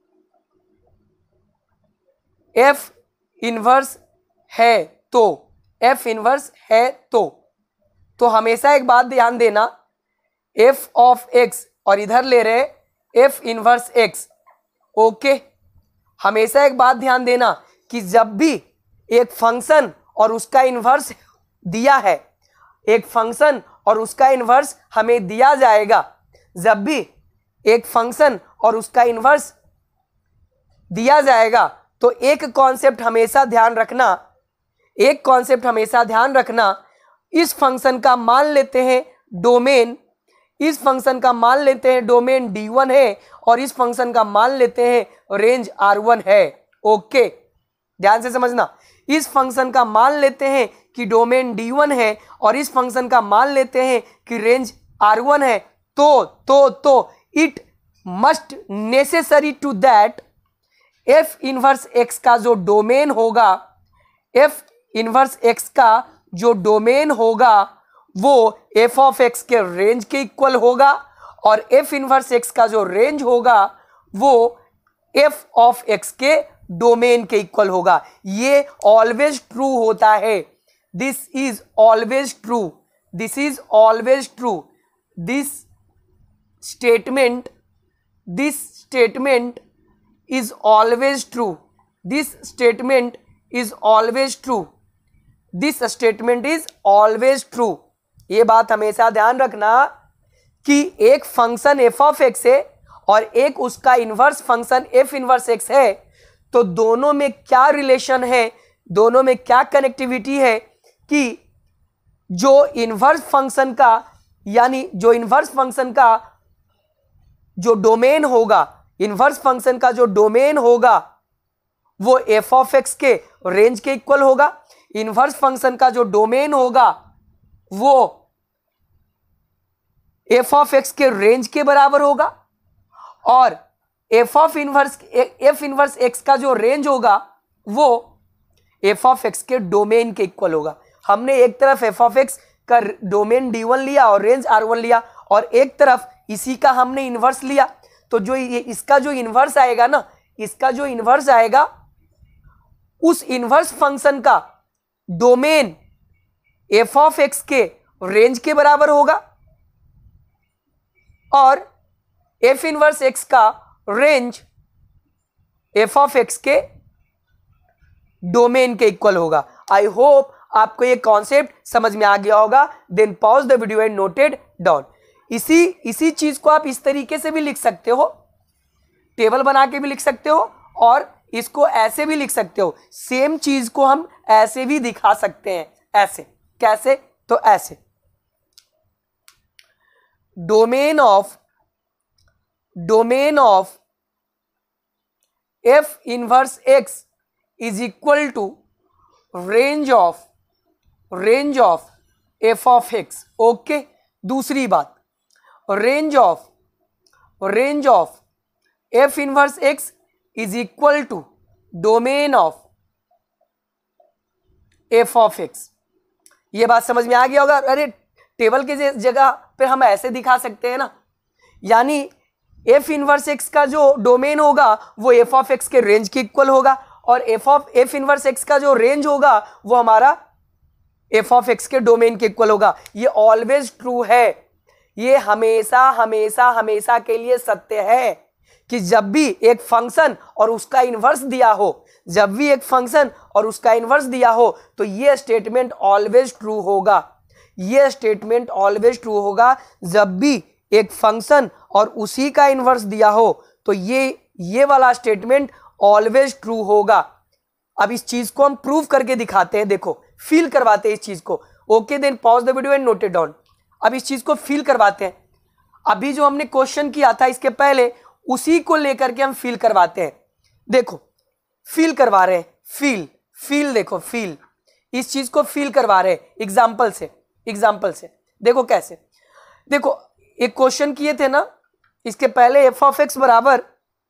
एफ इनवर्स है तो एफ इनवर्स है तो तो हमेशा एक बात ध्यान देना, एफ ऑफ एक्स और इधर ले रहे एफ इनवर्स एक्स। ओके, हमेशा एक बात ध्यान देना कि जब भी एक फंक्शन और उसका इन्वर्स दिया है, एक फंक्शन और उसका इन्वर्स हमें दिया जाएगा, जब भी एक फंक्शन और उसका इन्वर्स दिया जाएगा तो एक कॉन्सेप्ट हमेशा ध्यान रखना, एक कॉन्सेप्ट हमेशा ध्यान रखना, इस फंक्शन का मान लेते हैं डोमेन, इस फंक्शन का मान लेते हैं डोमेन डी वन है और इस फंक्शन का मान लेते हैं रेंज आर वन है। ओके, ध्यान से समझना, इस फंक्शन का मान लेते हैं कि डोमेन डी वन है और इस फंक्शन का मान लेते हैं कि रेंज आर वन है, तो तो तो it must necessary to that f inverse x का जो डोमेन होगा, एफ इनवर्स एक्स का जो डोमेन होगा वो एफ ऑफ एक्स के रेंज के इक्वल होगा, और एफ इनवर्स एक्स का जो रेंज होगा वो एफ ऑफ एक्स के डोमेन के इक्वल होगा। ये ऑलवेज ट्रू होता है। This is always true, this is always true, this statement this statement is always true, this statement is always true, this statement is always true. ये बात हमेशा ध्यान रखना कि एक फंक्शन एफ ऑफ एक्स है और एक उसका inverse function f inverse x है, तो दोनों में क्या रिलेशन है, दोनों में क्या कनेक्टिविटी है कि जो इन्वर्स फंक्शन का यानी जो इन्वर्स फंक्शन का जो डोमेन होगा, इन्वर्स फंक्शन का जो डोमेन होगा वो एफ ऑफ एक्स के रेंज के इक्वल होगा, इन्वर्स फंक्शन का जो डोमेन होगा वो एफ ऑफ एक्स के रेंज के बराबर होगा, और f of inverse f inverse x का जो रेंज होगा वो एफ ऑफ एक्स के डोमेन के इक्वल होगा। हमने एक तरफ एफ ऑफ एक्स का डोमेन डी वन लिया और रेंज आर वन लिया, और एक तरफ इसी का हमने इन्वर्स लिया, तो जो ये इसका जो इन्वर्स आएगा ना, इसका जो इन्वर्स आएगा उस इन्वर्स फंक्शन का डोमेन एफ ऑफ एक्स के रेंज के बराबर होगा और एफ इनवर्स एक्स का रेंज एफ ऑफ एक्स के डोमेन के इक्वल होगा। आई होप आपको ये कॉन्सेप्ट समझ में आ गया होगा। Then pause the video and noted down. इसी इसी चीज को आप इस तरीके से भी लिख सकते हो, टेबल बना के भी लिख सकते हो और इसको ऐसे भी लिख सकते हो। सेम चीज को हम ऐसे भी दिखा सकते हैं, ऐसे कैसे, तो ऐसे domain of domain of f inverse x is equal to range of range of f of x. Okay, दूसरी बात, range of range of f inverse x is equal to domain of f of x. ये बात समझ में आ गया होगा। अरे टेबल के जगह पे हम ऐसे दिखा सकते हैं ना, यानी एफ इनवर्स एक्स का जो डोमेन होगा वो एफ ऑफ एक्स के रेंज के इक्वल होगा और f of f inverse x का जो रेंज होगा वो हमारा एफ ऑफ एक्स के डोमेन के इक्वल होगा। ये ऑलवेज ट्रू है, ये हमेशा हमेशा हमेशा के लिए सत्य है कि जब भी एक फंक्शन और उसका इन्वर्स दिया हो, जब भी एक फंक्शन और उसका इन्वर्स दिया हो तो ये स्टेटमेंट ऑलवेज ट्रू होगा। ये स्टेटमेंट ऑलवेज ट्रू होगा जब भी एक फंक्शन और उसी का इन्वर्स दिया हो, तो ये ये वाला स्टेटमेंट ऑलवेज ट्रू होगा। अब इस चीज को हम प्रूव करके दिखाते हैं, देखो फील करवाते हैं इस चीज को। Okay, then pause the video and note it down. अब इस चीज को फील करवाते हैं। अभी जो हमने क्वेश्चन किया था इसके पहले, उसी को लेकर के हम फील करवाते हैं। देखो फील करवा रहे हैं, फील फील देखो फील, इस चीज को फील करवा रहे हैं एग्जाम्पल से। एग्जाम्पल से देखो कैसे, देखो एक क्वेश्चन किए थे ना इसके पहले, एफ ऑफ एक्स बराबर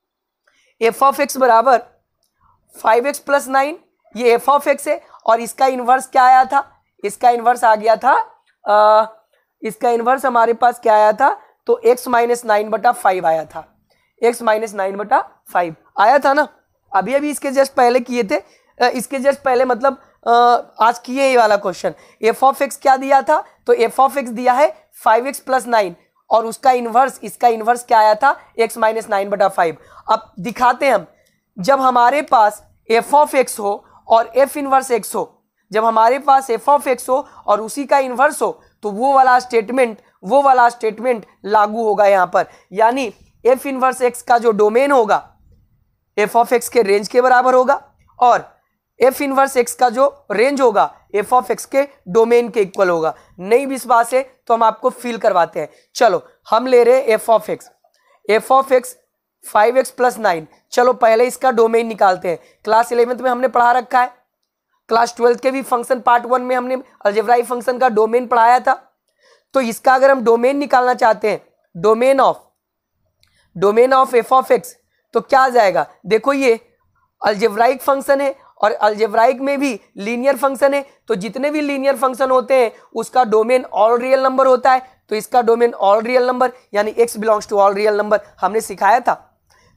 एफ ऑफ एक्स बराबर फाइव एक्स प्लस नाइन, ये एफ ऑफ एक्स है और इसका इन्वर्स क्या आया था, इसका इन्वर्स आ गया था आ, इसका इन्वर्स हमारे पास क्या आया था, तो एक्स माइनस नाइन बटा फाइव आया था, एक्स माइनस नाइन बटा फाइव आया था ना। अभी अभी इसके जस्ट पहले किए थे, इसके जस्ट पहले मतलब आ, आज किए ये वाला क्वेश्चन। एफ ऑफ एक्स क्या दिया था, तो एफ ऑफ एक्स दिया है फाइव एक्स प्लस नाइन और उसका इन्वर्स, इसका इन्वर्स क्या आया था, एक्स माइनस नाइन बटा फाइव। अब दिखाते हैं हम, जब हमारे पास एफ ऑफ एक्स हो और एफ इन्वर्स एक्स हो, जब हमारे पास एफ ऑफ एक्स हो और उसी का इन्वर्स हो, तो वो वाला स्टेटमेंट वो वाला स्टेटमेंट लागू होगा यहाँ पर। यानी एफ इन्वर्स एक्स का जो डोमेन होगा एफ ऑफ एक्स के रेंज के बराबर होगा और एफ इनवर्स एक्स का जो रेंज होगा एफ ऑफ एक्स के डोमेन के इक्वल होगा। नहीं विश्वास है तो हम आपको फील करवाते हैं। चलो हम ले रहे हैं f of x, f of x five x plus nine. चलो पहले इसका डोमेन निकालते हैं। क्लास इलेवेंथ में हमने पढ़ा रखा है, क्लास ट्वेल्थ के भी फंक्शन पार्ट वन में हमने अलजेब्राइक फंक्शन का डोमेन पढ़ाया था। तो इसका अगर हम डोमेन निकालना चाहते हैं, domain of domain of f of x, तो क्या आ जाएगा, देखो ये अलजेब्राइक फंक्शन है और अलजेब्राइक में भी लीनियर फंक्शन है, तो जितने भी लीनियर फंक्शन होते हैं उसका डोमेन ऑल रियल नंबर होता है। तो इसका डोमेन ऑल रियल नंबर यानी x belongs to all real number हमने सिखाया था।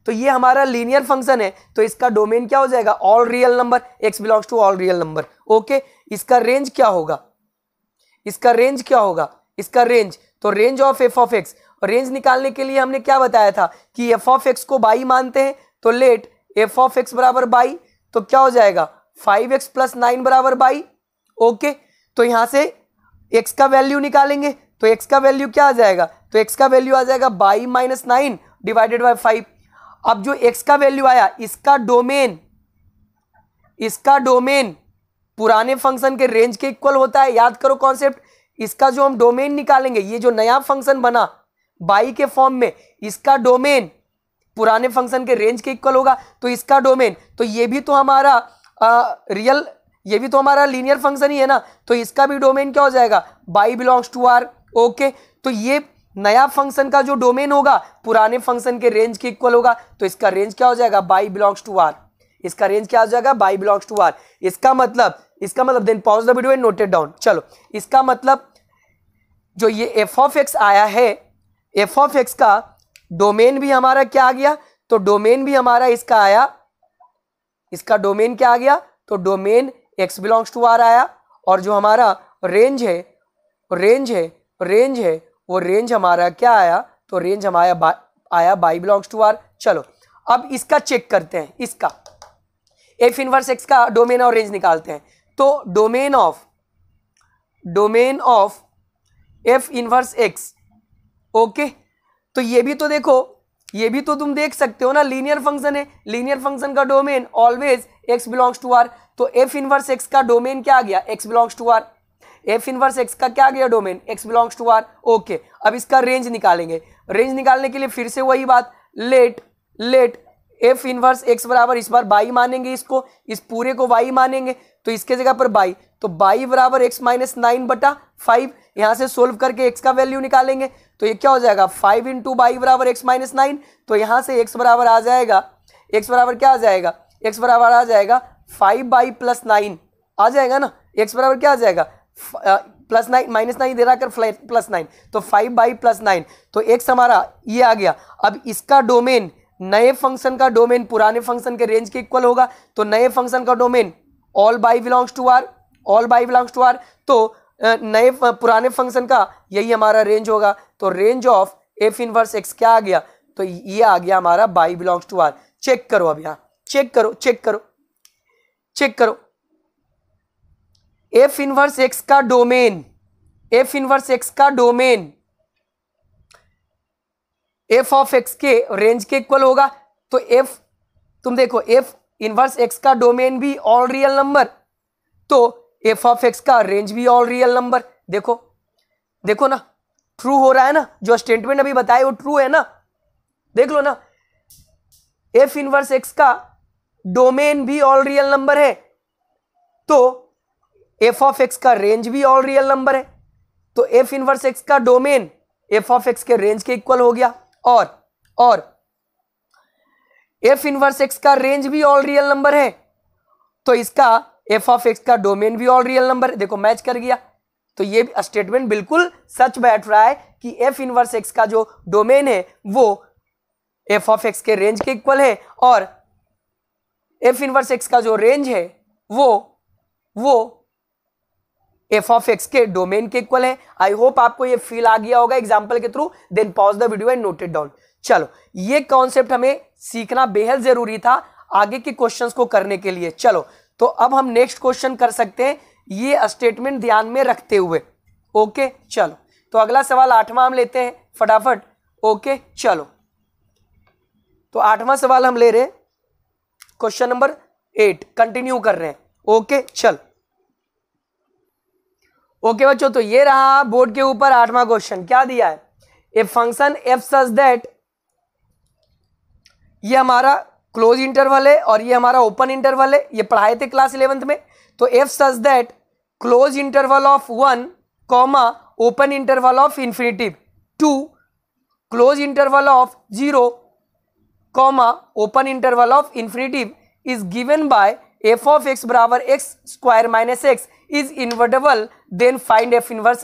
तो ये हमारा लीनियर फंक्शन है, तो इसका डोमेन क्या हो जाएगा, all real number, x belongs to all real number. Okay, इसका रेंज क्या होगा, इसका रेंज क्या होगा, इसका रेंज, तो range of f of x, range निकालने के लिए हमने क्या बताया था कि एफ ऑफ एक्स को बाई मानते हैं, तो लेट एफ ऑफ एक्स बराबर बाई, तो क्या हो जाएगा फाइव एक्स प्लस नाइन बराबर बाई। ओके, तो यहां से x का वैल्यू निकालेंगे, तो x का वैल्यू क्या आ जाएगा, तो x का वैल्यू आ जाएगा y minus nine divided by five. अब जो x का वैल्यू आया, इसका डोमेन, इसका डोमेन पुराने फंक्शन के रेंज के इक्वल होता है, याद करो कॉन्सेप्ट। इसका जो हम डोमेन निकालेंगे, ये जो नया फंक्शन बना बाई के फॉर्म में, इसका डोमेन पुराने फंक्शन के रेंज के इक्वल होगा, तो इसका डोमेन, तो ये भी तो हमारा आ, रियल, ये भी तो हमारा लीनियर फंक्शन ही है ना, तो इसका भी डोमेन क्या हो जाएगा, y belongs to R. Okay, तो ये नया फंक्शन का जो डोमेन होगा पुराने फंक्शन के रेंज के इक्वल होगा, तो इसका रेंज क्या हो जाएगा, बाई बिलोंग्स टू आर, इसका रेंज क्या हो जाएगा, बाई बिलोंग्स टू आर। इसका मतलब, इसका मतलब then pause the video and note it down. चलो, इसका मतलब जो ये एफ ऑफ एक्स आया है, एफ ऑफ एक्स का डोमेन भी हमारा क्या आ गया, तो डोमेन भी हमारा इसका आया, इसका डोमेन क्या आ गया, तो domain x belongs to R आया, और जो हमारा रेंज है, रेंज है, रेंज है, वो रेंज हमारा क्या आया, तो रेंज हमारा बा, आया बाई बिलोंग्स टू आर। चलो, अब इसका चेक करते हैं, इसका एफ इनवर्स एक्स का डोमेन और रेंज निकालते हैं। तो domain of, domain of f inverse x, okay, तो ये भी तो देखो, ये भी तो तुम देख सकते हो ना, लीनियर फंक्शन है, लीनियर फंक्शन का domain always x belongs to r, तो f इनवर्स x का डोमेन क्या आ गया, x belongs to r, f inverse x का क्या आ गया domain, x belongs to r। Okay, अब इसका रेंज निकालेंगे, रेंज निकालने के लिए फिर से वही बात, let let f inverse x बराबर, इस बार बाई मानेंगे, इसको, इस पूरे को y मानेंगे, तो इसके जगह पर बाई, तो बाई बराबर x माइनस नाइन बटा फाइव, यहां से सोल्व करके x का वैल्यू निकालेंगे, तो ये क्या हो जाएगा, फाइव इंटू बाई बराबर एक्स माइनस नाइन, तो यहां से x बराबर आ जाएगा, x बराबर क्या आ जाएगा, x बराबर आ जाएगा फाइव बाई प्लस नाइन आ जाएगा ना, x बराबर क्या आ जाएगा, प्लस नाइन, माइनस नाइन दे रहा कर प्लस नाइन, तो फाइव बाई प्लस नाइन, तो x हमारा ये आ गया। अब इसका डोमेन, नए फंक्शन का डोमेन पुराने फंक्शन के रेंज के इक्वल होगा, तो नए फंक्शन का domain all y belongs to R, all y belongs to R, तो नए पुराने फंक्शन का यही हमारा रेंज होगा, तो range of f inverse x क्या आ गया, तो ये आ गया हमारा y belongs to R. Check करो, अब यहां चेक करो, चेक करो, चेक करो, एफ इनवर्स एक्स का डोमेन, एफ इनवर्स एक्स का डोमेन एफ ऑफ एक्स के रेंज के इक्वल होगा, तो एफ, तुम देखो एफ इनवर्स एक्स का डोमेन भी ऑल रियल नंबर, तो एफ ऑफ एक्स का रेंज भी ऑल रियल नंबर। देखो देखो ना, ट्रू हो रहा है ना, जो स्टेटमेंट अभी बताए वो ट्रू है ना, देख लो ना, एफ इनवर्स एक्स का डोमेन भी ऑल रियल नंबर है, तो एफ ऑफ एक्स का रेंज भी ऑल रियल नंबर है, तो एफ इनवर्स एक्स का डोमेन एफ ऑफ एक्स के रेंज के इक्वल हो गया, और और एफ इनवर्स एक्स का रेंज भी ऑल रियल नंबर है, तो इसका एफ ऑफ एक्स का डोमेन भी ऑल रियल नंबर है। देखो मैच कर गया, तो ये स्टेटमेंट बिल्कुल सच बैठ रहा है कि एफ इनवर्स एक्स का जो डोमेन है वो एफ ऑफ एक्स के रेंज के इक्वल है, और एफ इनवर्स एक्स का जो रेंज है वो वो एफ ऑफ एक्स के डोमेन के इक्वल है। आई होप आपको ये फील आ गया होगा एग्जांपल के through, then pause the video and note it down. चलो, ये कॉन्सेप्ट हमें सीखना बेहद जरूरी था आगे के क्वेश्चंस को करने के लिए। चलो, तो अब हम नेक्स्ट क्वेश्चन कर सकते हैं ये स्टेटमेंट ध्यान में रखते हुए। ओके, चलो, तो अगला सवाल आठवां हम लेते हैं फटाफट। ओके, चलो, तो आठवां सवाल हम ले रहे हैं, क्वेश्चन नंबर एट, कंटिन्यू कर रहे हैं। ओके, चल, ओके बच्चों, तो ये रहा बोर्ड के ऊपर आठवां क्वेश्चन। क्या दिया है, a function f such that, ये हमारा क्लोज इंटरवल है और ये हमारा ओपन इंटरवल है, ये पढ़ाए थे क्लास इलेवेंथ में। तो f such that close interval of one comma open interval of infinity to close interval of zero comma open interval of infinity is given by f of x बराबर x square minus x is invertible, then find f inverse x.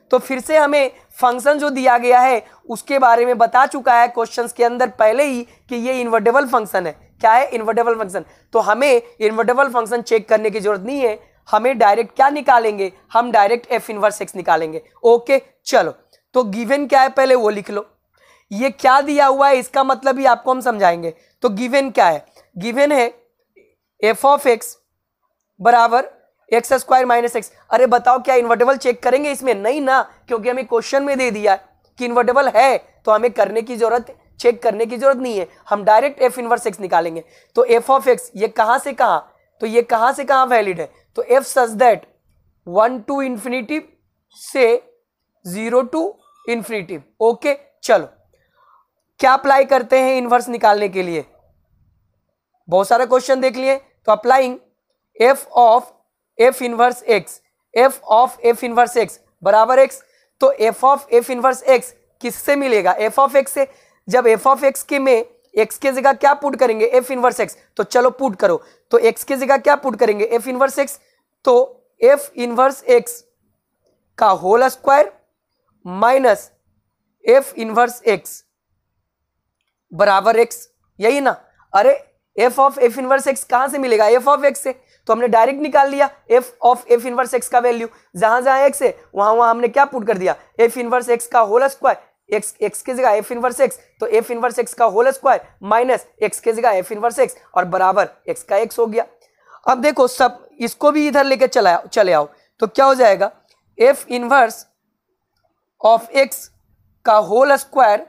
तो फिर से हमें function जो दिया गया है उसके बारे में बता चुका है क्वेश्चंस के अंदर पहले ही कि ये इन्वर्टेबल फंक्शन है। क्या है? Invertible function. तो हमें इन्वर्टेबल फंक्शन चेक करने की जरूरत नहीं है, हमें डायरेक्ट क्या निकालेंगे, हम डायरेक्ट एफ इनवर्स एक्स निकालेंगे। ओके चलो, तो गिवन क्या है पहले वो लिख लो। ये क्या दिया हुआ है इसका मतलब ही आपको हम समझाएंगे। तो गिवन क्या है? गिवन है एफ ऑफ एक्स बराबर एक्स स्क्वायर माइनस एक्स। अरे बताओ क्या इन्वर्टेबल चेक करेंगे इसमें? नहीं ना, क्योंकि हमें क्वेश्चन में दे दिया कि इन्वर्टेबल है, तो हमें करने की जरूरत चेक करने की जरूरत नहीं है, हम डायरेक्ट एफ इनवर्स एक्स निकालेंगे। तो एफ ऑफ एक्स ये कहां से कहां, तो ये कहां से कहां वैलिड है? तो f such that one to infinity से जीरो टू इंफिनिटी। ओके चलो, क्या अप्लाई करते हैं इनवर्स निकालने के लिए? बहुत सारे क्वेश्चन देख लिए। तो applying f of f inverse x, f of f inverse x बराबर एक्स। तो f of f inverse x किससे मिलेगा? एफ ऑफ एक्स से। जब एफ ऑफ एक्स के में एक्स के जगह क्या पुट करेंगे? F inverse x. तो चलो पुट करो। तो एक्स के जगह क्या पुट करेंगे? F inverse x. तो एफ इनवर्स एक्स का whole square minus f inverse x बराबर एक्स, यही ना? अरे f of f inverse x कहां से मिलेगा? एफ ऑफ एक्स से। तो हमने डायरेक्ट निकाल लिया f of f inverse x का वैल्यू। जहां जहां एक्स है वहां वहां हमने क्या पुट कर दिया? एफ इनवर्स एक्स का होल स्क्वायर, एक्स एक्स के जगह एफ इनवर्स एक्स, तो एफ इनवर्स एक्स का होल स्क्वायर माइनस एक्स के जगह एफ इनवर्स एक्स और बराबर एक्स का एक्स हो गया। अब देखो सब इसको भी इधर लेके चला चले आओ, तो क्या हो जाएगा? एफ इनवर्स ऑफ एक्स का whole square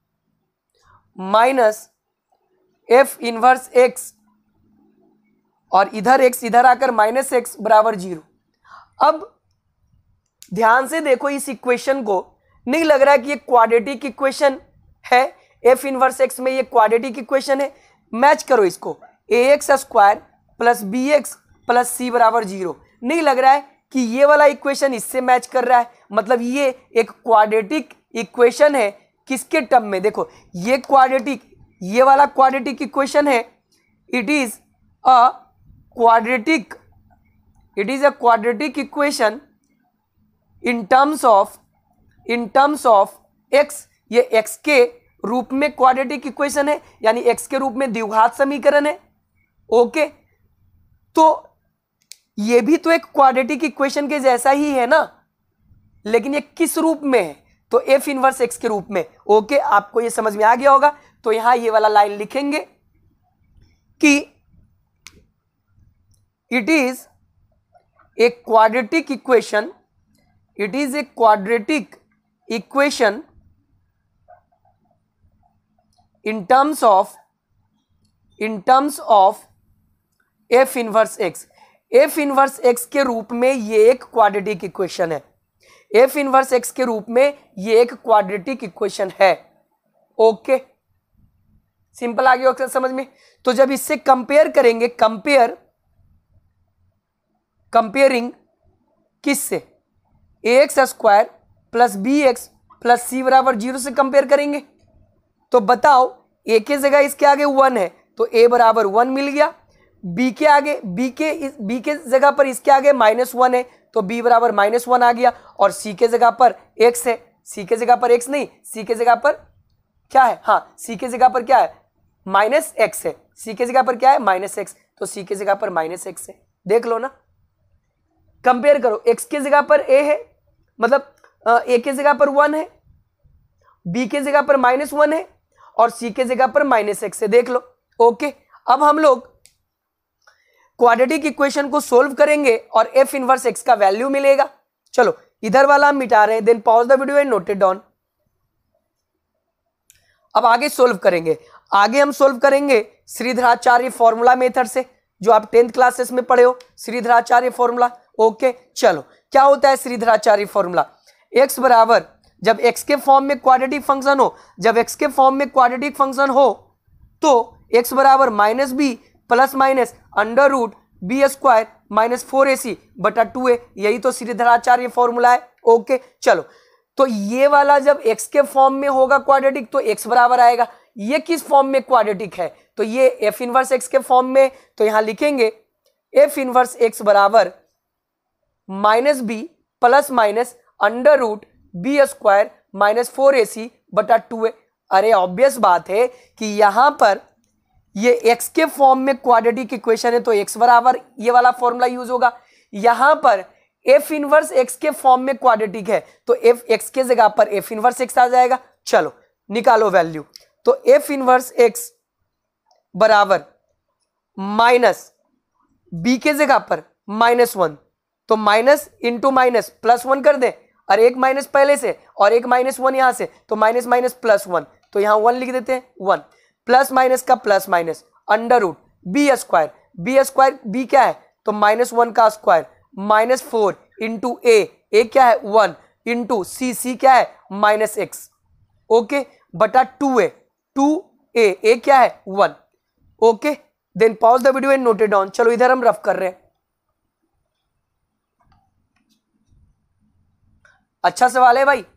minus f inverse x और इधर एक्स इधर आकर माइनस एक्स बराबर जीरो। अब ध्यान से देखो इस इक्वेशन को, नहीं लग रहा है कि ये क्वाड्रेटिक इक्वेशन है? एफ इनवर्स एक्स में ये क्वाड्रेटिक इक्वेशन है। मैच करो इसको, a x square plus b x plus c बराबर जीरो। नहीं लग रहा है कि ये वाला इक्वेशन इससे मैच कर रहा है? मतलब ये एक क्वाड्रेटिक इक्वेशन है। किसके टर्म में? देखो ये क्वाड्रेटिक, ये वाला क्वाड्रेटिक इक्वेशन है। It is a quadratic it is a quadratic equation in terms of in terms of x. ये एक्स के रूप में क्वाड्रेटिक इक्वेशन है, यानी एक्स के रूप में द्विघात समीकरण है। ओके, तो ये भी तो एक क्वाड्रेटिक इक्वेशन के जैसा ही है ना, लेकिन ये किस रूप में है? तो एफ इनवर्स एक्स के रूप में। ओके, आपको ये समझ में आ गया होगा। तो यहां ये वाला लाइन लिखेंगे कि it is a quadratic equation it is a quadratic equation in terms of in terms of f inverse x. F inverse x के रूप में ये एक क्वाड्रेटिक इक्वेशन है। एफ इनवर्स एक्स के रूप में ये एक क्वाड्रेटिक इक्वेशन है। ओके, सिंपल आ गया समझ में? तो जब इससे कंपेयर करेंगे, कंपेयर कंपेयरिंग किससे? A x square plus b x plus c बराबर जीरो से कंपेयर करेंगे। तो बताओ ए के जगह इसके आगे वन है, तो ए बराबर वन मिल गया। बी के आगे बी के बी के जगह पर इसके आगे माइनस वन है, तो बी बराबर माइनस वन आ गया। और सी के जगह पर एक्स है, सी के जगह पर एक्स नहीं, सी के जगह पर क्या है? हाँ, सी के जगह पर क्या है? माइनस एक्स है। सी के जगह पर क्या है? Minus x. तो सी के जगह पर माइनस एक्स है। देख लो ना, कंपेयर करो। एक्स के जगह पर ए है, मतलब ए के जगह पर वन है, बी के जगह पर माइनस वन है और सी के जगह पर माइनस एक्स है। देख लो। ओके, अब हम लोग क्वाड्रेटिक इक्वेशन को सोल्व करेंगे और एफ इनवर्स एक्स का वैल्यू मिलेगा। चलो इधर वाला हम मिटा रहे हैं, then pause the video and note it down. अब आगे सोल्व करेंगे। आगे हम सोल्व करेंगे श्रीधराचार्य फॉर्मूला मेथड से, जो आप टेंथ क्लासेस में पढ़े हो, श्रीधराचार्य फॉर्मूला। ओके चलो, क्या होता है श्रीधराचार्य फॉर्मूला? एक्स बराबर, जब एक्स के फॉर्म में क्वाड्रेटिक फंक्शन हो जब एक्स के फॉर्म में क्वाड्रेटिक फंक्शन हो तो एक्स बराबर minus b plus minus under root b square minus four a c बटा टू ए। यही तो श्रीधराचार्य फॉर्मूला है। ओके चलो, तो ये वाला जब x के फॉर्म में होगा क्वाड्रेटिक तो x बराबर आएगा। ये किस फॉर्म में क्वाड्रेटिक है? तो ये f इनवर्स x के फॉर्म में। तो यहां लिखेंगे f इनवर्स x बराबर minus b plus minus under root b square minus four a c बटा टू ए। अरे ऑब्वियस बात है कि यहां पर ये x के फॉर्म में क्वाड्रेटिक इक्वेशन है तो x बराबर ये वाला फॉर्मूला यूज होगा। यहां पर f इनवर्स x के फॉर्म में क्वाड्रेटिक है तो f x के जगह पर f इनवर्स x आ जाएगा। चलो निकालो वैल्यू। तो f इनवर्स x बराबर माइनस b के जगह पर माइनस वन, तो minus into minus plus one कर दे। और एक माइनस पहले से और एक माइनस वन यहां से, तो माइनस माइनस प्लस वन, तो यहां वन लिख देते हैं। वन प्लस माइनस का plus minus under root b square, b square b क्या है तो माइनस वन का square minus four into a, a क्या है वन इंटू सी, सी क्या है माइनस एक्स, ओके बटा two a, two a, a क्या है one. Okay then pause the video and note it down. चलो इधर हम रफ कर रहे हैं। अच्छा सवाल है भाई।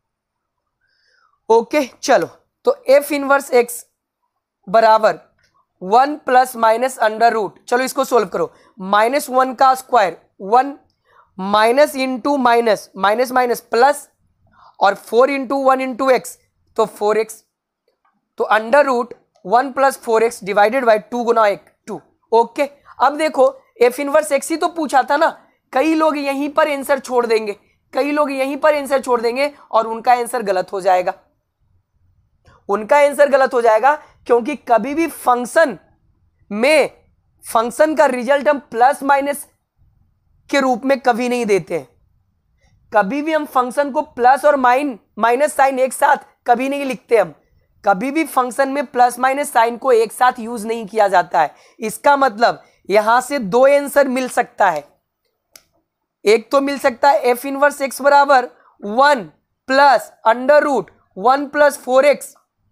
ओके चलो तो f इनवर्स x बराबर one plus minus under root, चलो इसको सोल्व करो। माइनस वन का square one minus into minus minus minus plus और four into one into x तो फोर एक्स, तो under root one plus four x divided by two गुना एक two. Okay अब देखो f इनवर्स x ही तो पूछा था ना। कई लोग यहीं पर आंसर छोड़ देंगे, कई लोग यहीं पर आंसर छोड़ देंगे और उनका आंसर गलत हो जाएगा, उनका आंसर गलत हो जाएगा क्योंकि कभी भी फंक्शन में फंक्शन का रिजल्ट हम प्लस माइनस के रूप में कभी नहीं देते हैं। कभी भी हम फंक्शन को प्लस और माइन माइनस साइन एक साथ कभी नहीं लिखते। हम कभी भी फंक्शन में प्लस माइनस साइन को एक साथ यूज नहीं किया जाता है। इसका मतलब यहां से दो आंसर मिल सकता है। एक तो मिल सकता है f इनवर्स x बराबर one plus under root one plus four x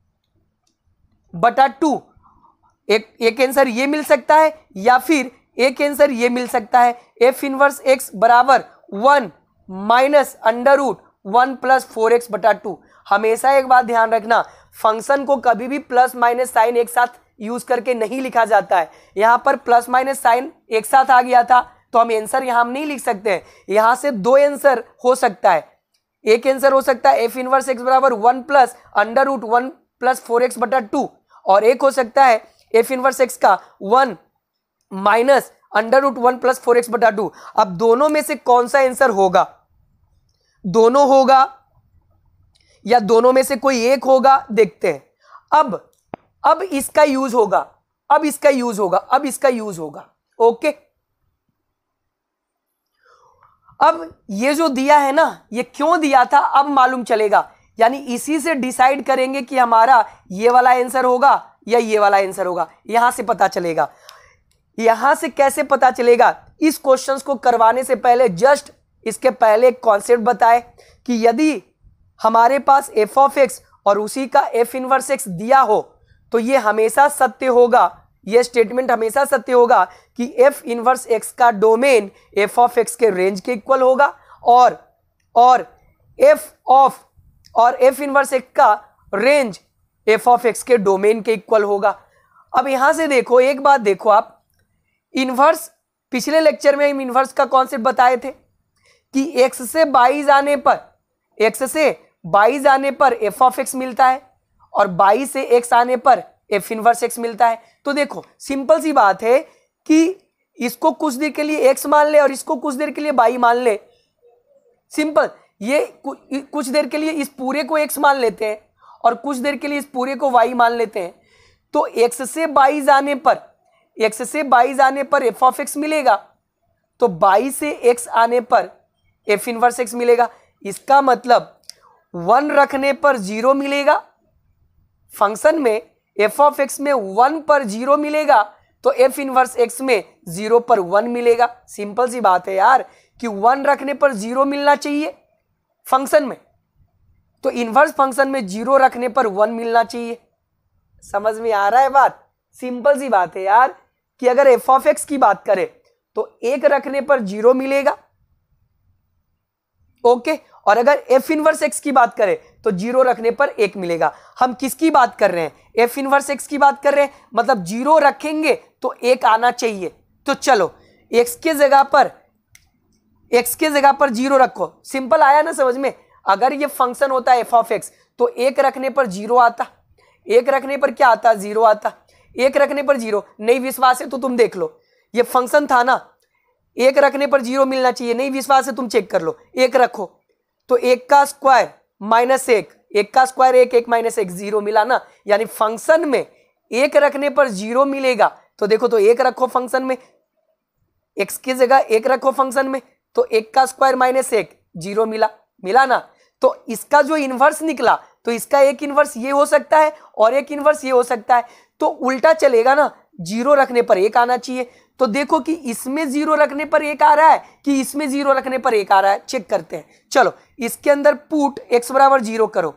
बटा टू, एक एक आंसर ये मिल सकता है, या फिर एक आंसर ये मिल सकता है f इनवर्स x बराबर one minus under root one plus four x बटा टू। हमेशा एक बात ध्यान रखना, फंक्शन को कभी भी प्लस माइनस साइन एक साथ यूज करके नहीं लिखा जाता है। यहां पर प्लस माइनस साइन एक साथ आ गया था तो हम आंसर यहां नहीं लिख सकते हैं। यहां से दो आंसर हो सकता है। एक आंसर हो सकता है f इनवर्स x बराबर one plus under root one plus four x बटा टू, और एक हो सकता है f इनवर्स x का one minus under root one plus four x बटा टू। अब दोनों में से कौन सा आंसर होगा, दोनों होगा या दोनों में से कोई एक होगा, देखते हैं। अब अब इसका यूज होगा, अब इसका यूज होगा, अब इसका यूज होगा। ओके अब ये जो दिया है ना, ये क्यों दिया था अब मालूम चलेगा। यानी इसी से डिसाइड करेंगे कि हमारा ये वाला आंसर होगा या ये वाला आंसर होगा। यहां से पता चलेगा। यहां से कैसे पता चलेगा, इस क्वेश्चंस को करवाने से पहले जस्ट इसके पहले एक कॉन्सेप्ट बताए कि यदि हमारे पास f ऑफ x और उसी का f इनवर्स x दिया हो तो ये हमेशा सत्य होगा, ये स्टेटमेंट हमेशा सत्य होगा कि f इनवर्स x का डोमेन f ऑफ x के रेंज के इक्वल होगा, और और f ऑफ और f इनवर्स x का रेंज f ऑफ x के डोमेन के इक्वल होगा। अब यहां से देखो, एक बात देखो आप, इनवर्स पिछले लेक्चर में हम इनवर्स का कॉन्सेप्ट बताए थे कि x से बाईस आने पर x से बाईस आने पर f ऑफ x मिलता है और बाईस से x आने पर f इनवर्स x मिलता है। तो देखो सिंपल सी बात है कि इसको कुछ देर के लिए x मान ले और इसको कुछ देर के लिए y मान ले। सिंपल, ये कुछ देर के लिए इस पूरे को x मान लेते हैं और कुछ देर के लिए इस पूरे को y मान लेते हैं। तो x से बाईस आने पर x से बाईस आने पर f ऑफ x मिलेगा, तो बाईस से x आने पर f इनवर्स x मिलेगा। इसका मतलब वन रखने पर जीरो मिलेगा, फंक्शन में f ऑफ x में वन पर जीरो मिलेगा तो f इनवर्स x में जीरो पर वन मिलेगा। सिंपल सी बात है यार कि वन रखने पर जीरो मिलना चाहिए फंक्शन में, तो इनवर्स फंक्शन में जीरो रखने पर वन मिलना चाहिए। समझ में आ रहा है बात? सिंपल सी बात है यार कि अगर f ऑफ x की बात करें तो एक रखने पर जीरो मिलेगा, ओके, और अगर f इनवर्स x की बात करें तो जीरो रखने पर एक मिलेगा। हम किसकी बात कर रहे हैं? f इनवर्स x की बात कर रहे हैं, मतलब जीरो रखेंगे तो एक आना चाहिए। तो चलो x के जगह पर एक्स के जगह पर जीरो रखो, सिंपल आया ना समझ में। अगर ये फंक्शन होता है एफ ऑफ एक्स तो एक रखने पर जीरो आता, एक रखने पर क्या आता, जीरो आता, एक रखने पर जीरो। नहीं विश्वास है तो तुम देख लो, ये फंक्शन था ना, एक रखने पर जीरो मिलना चाहिए। नहीं विश्वास है तुम चेक कर लो, एक रखो तो एक का स्क्वायर माइनस एक, एक का स्क्वायर एक, एक माइनस एक, जीरो मिला ना। यानी फंक्शन में एक रखने पर जीरो मिलेगा। तो देखो तो एक रखो फंक्शन में, एक्स की जगह एक रखो फंक्शन में, तो एक का स्क्वायर माइनस एक, जीरो मिला, मिला ना। तो इसका जो इनवर्स निकला, तो इसका एक इनवर्स ये हो सकता है और एक इनवर्स ये हो सकता है। तो उल्टा चलेगा ना, जीरो रखने पर एक आना चाहिए। तो देखो कि इसमें जीरो रखने पर एक आ रहा है कि इसमें जीरो रखने पर एक आ रहा है, चेक करते हैं। चलो इसके अंदर पुट एक्स बराबर जीरो करो,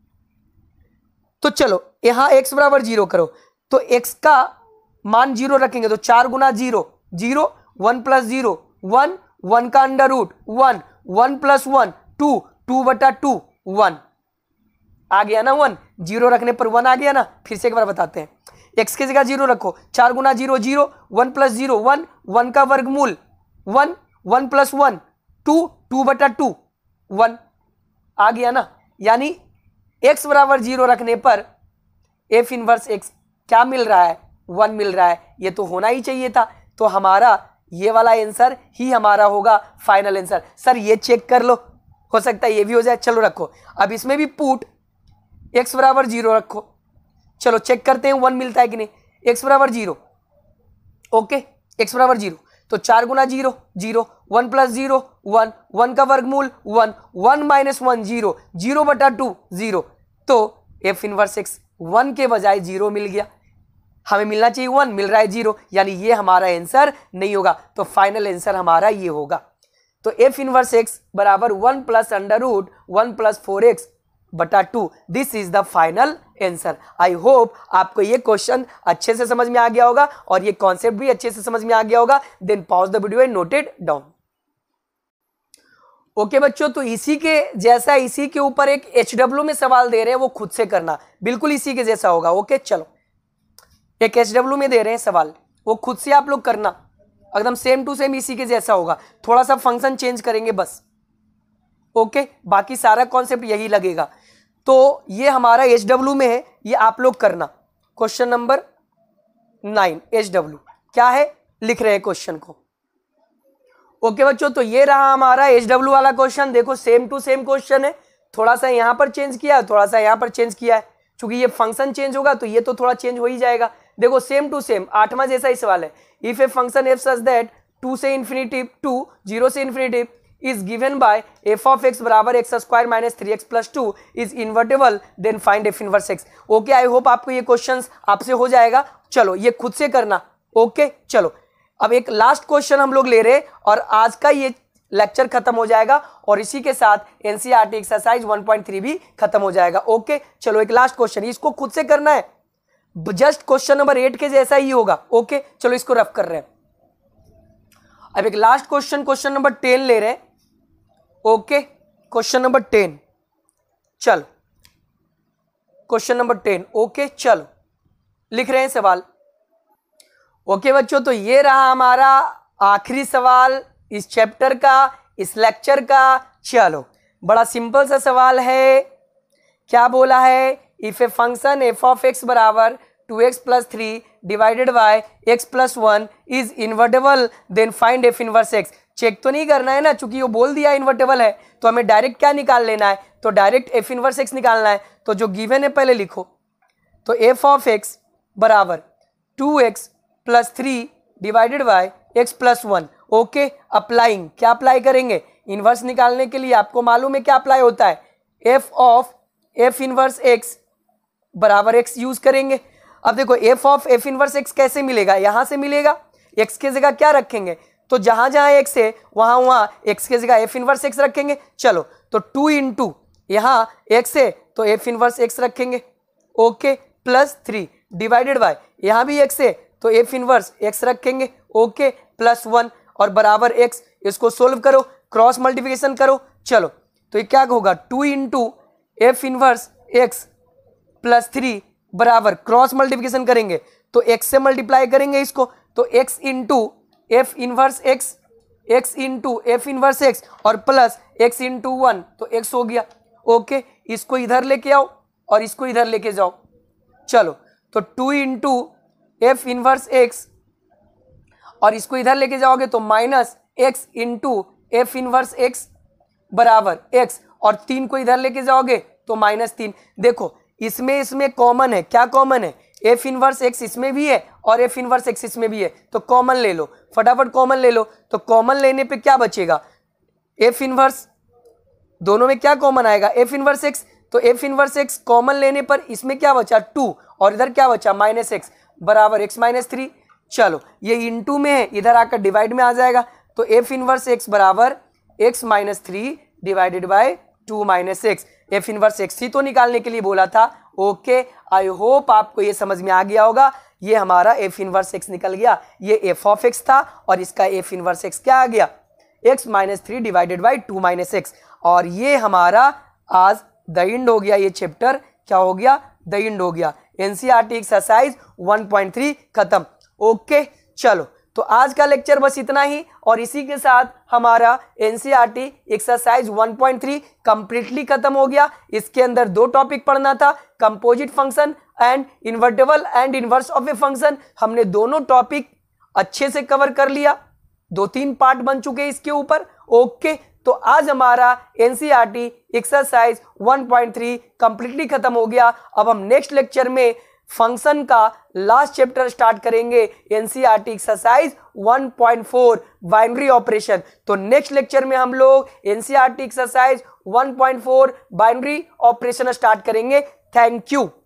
तो चलो यहां एक्स बराबर जीरो करो, तो एक्स का मान जीरो रखेंगे तो चार गुना zero, zero, one plus zero one, one का under root one, one plus one two, two बटा टू वन आ गया ना, वन जीरो रखने पर वन आ गया ना। फिर से एक बार बताते हैं, एक्स की जगह जीरो रखो, चार गुना zero zero, one plus zero one, one का वर्गमूल one, one plus one two, two बटा टू वन आ गया ना। यानी एक्स बराबर जीरो रखने पर एफ इनवर्स एक्स क्या मिल रहा है, वन मिल रहा है। ये तो होना ही चाहिए था। तो हमारा ये वाला आंसर ही हमारा होगा फाइनल आंसर। सर ये चेक कर लो, हो सकता है ये भी हो जाए। चलो रखो, अब इसमें भी पुट एक्स बराबर जीरो रखो, चलो चेक करते हैं वन मिलता है कि नहीं। एक्स बराबर जीरो, ओके एक्स बराबर जीरो, तो चार गुना zero zero, one plus zero one, one का वर्गमूल one, one minus one zero, zero बटा टू जीरो। तो एफ इनवर्स एक्स वन के बजाय जीरो मिल गया, हमें मिलना चाहिए वन, मिल रहा है जीरो, यानी ये हमारा आंसर नहीं होगा। तो फाइनल आंसर हमारा ये होगा। तो एफ इनवर्स एक्स बराबर one plus under root one plus four x बटा two, this is the final answer. I hope आपको ये क्वेश्चन अच्छे से समझ में आ गया होगा और ये कॉन्सेप्ट भी अच्छे से समझ में आ गया होगा। Then pause the video and note it down. Okay बच्चों, तो इसी के जैसा, इसी के ऊपर एक एच डब्ल्यू में सवाल दे रहे हैं, वो खुद से करना, बिल्कुल इसी के जैसा होगा। ओके चलो, एक एच डब्ल्यू में दे रहे हैं सवाल, वो खुद से आप लोग करना, एकदम सेम टू सेम इसी के जैसा होगा, थोड़ा सा फंक्शन चेंज करेंगे बस। ओके, बाकी सारा कॉन्सेप्ट यही लगेगा। तो ये हमारा एच डब्ल्यू में है, ये आप लोग करना। Question number nine H W क्या है, लिख रहे हैं क्वेश्चन को। ओके बच्चों, तो ये रहा हमारा एच डब्ल्यू वाला क्वेश्चन। देखो सेम टू सेम क्वेश्चन है, थोड़ा सा यहां पर चेंज किया है, थोड़ा सा यहां पर चेंज किया है। चूंकि ये फंक्शन चेंज होगा तो ये तो थोड़ा चेंज हो ही जाएगा। देखो सेम टू सेम आठवां जैसा ही सवाल है। If a function f such that two से इन्फिनिटी टू, जीरो से infinity is given by f of x बराबर x square minus three x plus two is invertible, then find f inverse x। ओके, I hope आपको ये questions आपसे हो जाएगा। चलो ये खुद से करना। ओके चलो, अब एक लास्ट क्वेश्चन हम लोग ले रहे हैं और आज का ये लेक्चर खत्म हो जाएगा और इसी के साथ NCERT exercise one point three भी खत्म हो जाएगा। ओके चलो, एक लास्ट क्वेश्चन, इसको खुद से करना है, जस्ट क्वेश्चन नंबर एट के जैसा ही होगा। ओके चलो, इसको रफ कर रहे हैं। अब एक last question, question number ten ले रहे हैं। ओके, क्वेश्चन नंबर टेन, चलो क्वेश्चन नंबर टेन। ओके चलो, लिख रहे हैं सवाल। ओके बच्चों, तो ये रहा हमारा आखिरी सवाल इस चैप्टर का, इस लेक्चर का। चलो, बड़ा सिंपल सा सवाल है। क्या बोला है, if a function f of x बराबर two x plus three divided by x plus one is invertible, then find f inverse x. Check तो नहीं करना है ना, चूंकि वो बोल दिया इन्वर्टेबल है, तो हमें डायरेक्ट क्या निकाल लेना है, तो डायरेक्ट एफ इनवर्स एक्स निकालना है। तो जो गिवन है पहले लिखो, तो एफ ऑफ एक्स बराबर two x plus three divided by x plus one. Okay, applying, क्या अप्लाई करेंगे, इनवर्स निकालने के लिए आपको मालूम है क्या अप्लाई होता है, f of f inverse x बराबर एक्स यूज करेंगे। अब देखो f of f inverse x कैसे मिलेगा, यहां से मिलेगा। एक्स की जगह क्या रखेंगे, तो जहां जहां एक्स है वहां वहां एक्स की जगह एफ इनवर्स एक्स रखेंगे। चलो, तो टू इंटू यहाँ एक्स है तो एफ इनवर्स एक्स रखेंगे। Okay, plus three divided by यहाँ भी एक्स है तो एफ इनवर्स एक्स रखेंगे। ओके, प्लस वन और बराबर एक्स। इसको सोल्व करो, क्रॉस मल्टीप्लिकेशन करो। चलो, तो ये क्या होगा, two into f inverse x plus three बराबर क्रॉस मल्टीप्लिकेशन करेंगे तो एक्स से मल्टीप्लाई करेंगे इसको, तो x into f inverse x x into f inverse x और प्लस एक्स इंटू वन, तो एक्स हो गया। ओके, इसको इधर लेके आओ और इसको इधर लेके जाओ। चलो, तो two into f inverse x और इसको इधर लेके जाओगे तो minus x into f inverse x बराबर एक्स, और तीन को इधर लेके जाओगे तो माइनस तीन। देखो इसमें इसमें कॉमन है, क्या कॉमन है, एफ इनवर्स एक्स इसमें भी है और एफ इनवर्स एक्स इसमें भी है, तो कॉमन ले लो, फटाफट कॉमन ले लो। तो कॉमन लेने पे क्या बचेगा, एफ इनवर्स, दोनों में क्या कॉमन आएगा, एफ इनवर्स एक्स, तो एफ इनवर्स एक्स कॉमन लेने पर इसमें क्या बचा टू और इधर क्या बचा माइनस एक्स बराबर एक्स माइनस थ्री। चलो ये इंटू में है, इधर आकर डिवाइड में आ जाएगा, तो एफ इनवर्स एक्स बराबर x minus three divided by two minus x. F inverse x ही तो निकालने के लिए बोला था। ओके, आई होप आपको ये समझ में आ गया होगा। ये हमारा एफ इनवर्स एक्स निकल गया, ये एफ ऑफ एक्स था और इसका एफ इनवर्स एक्स क्या आ गया, x minus three divided by two minus x. और ये हमारा आज द एंड हो गया, ये चैप्टर क्या हो गया, द एंड हो गया। NCERT exercise one point three खत्म। ओके, चलो तो आज का लेक्चर बस इतना ही, और इसी के साथ हमारा NCERT exercise one point three completely खत्म हो गया। इसके अंदर दो टॉपिक पढ़ना था, composite function and invertible and inverse of a function. हमने दोनों टॉपिक अच्छे से कवर कर लिया, दो तीन पार्ट बन चुके हैं इसके ऊपर। ओके, तो आज हमारा NCERT exercise one point three completely खत्म हो गया। अब हम नेक्स्ट लेक्चर में फंक्शन का लास्ट चैप्टर स्टार्ट करेंगे, NCERT exercise one point four binary operation. तो नेक्स्ट लेक्चर में हम लोग NCERT exercise one point four binary operation start करेंगे। Thank you.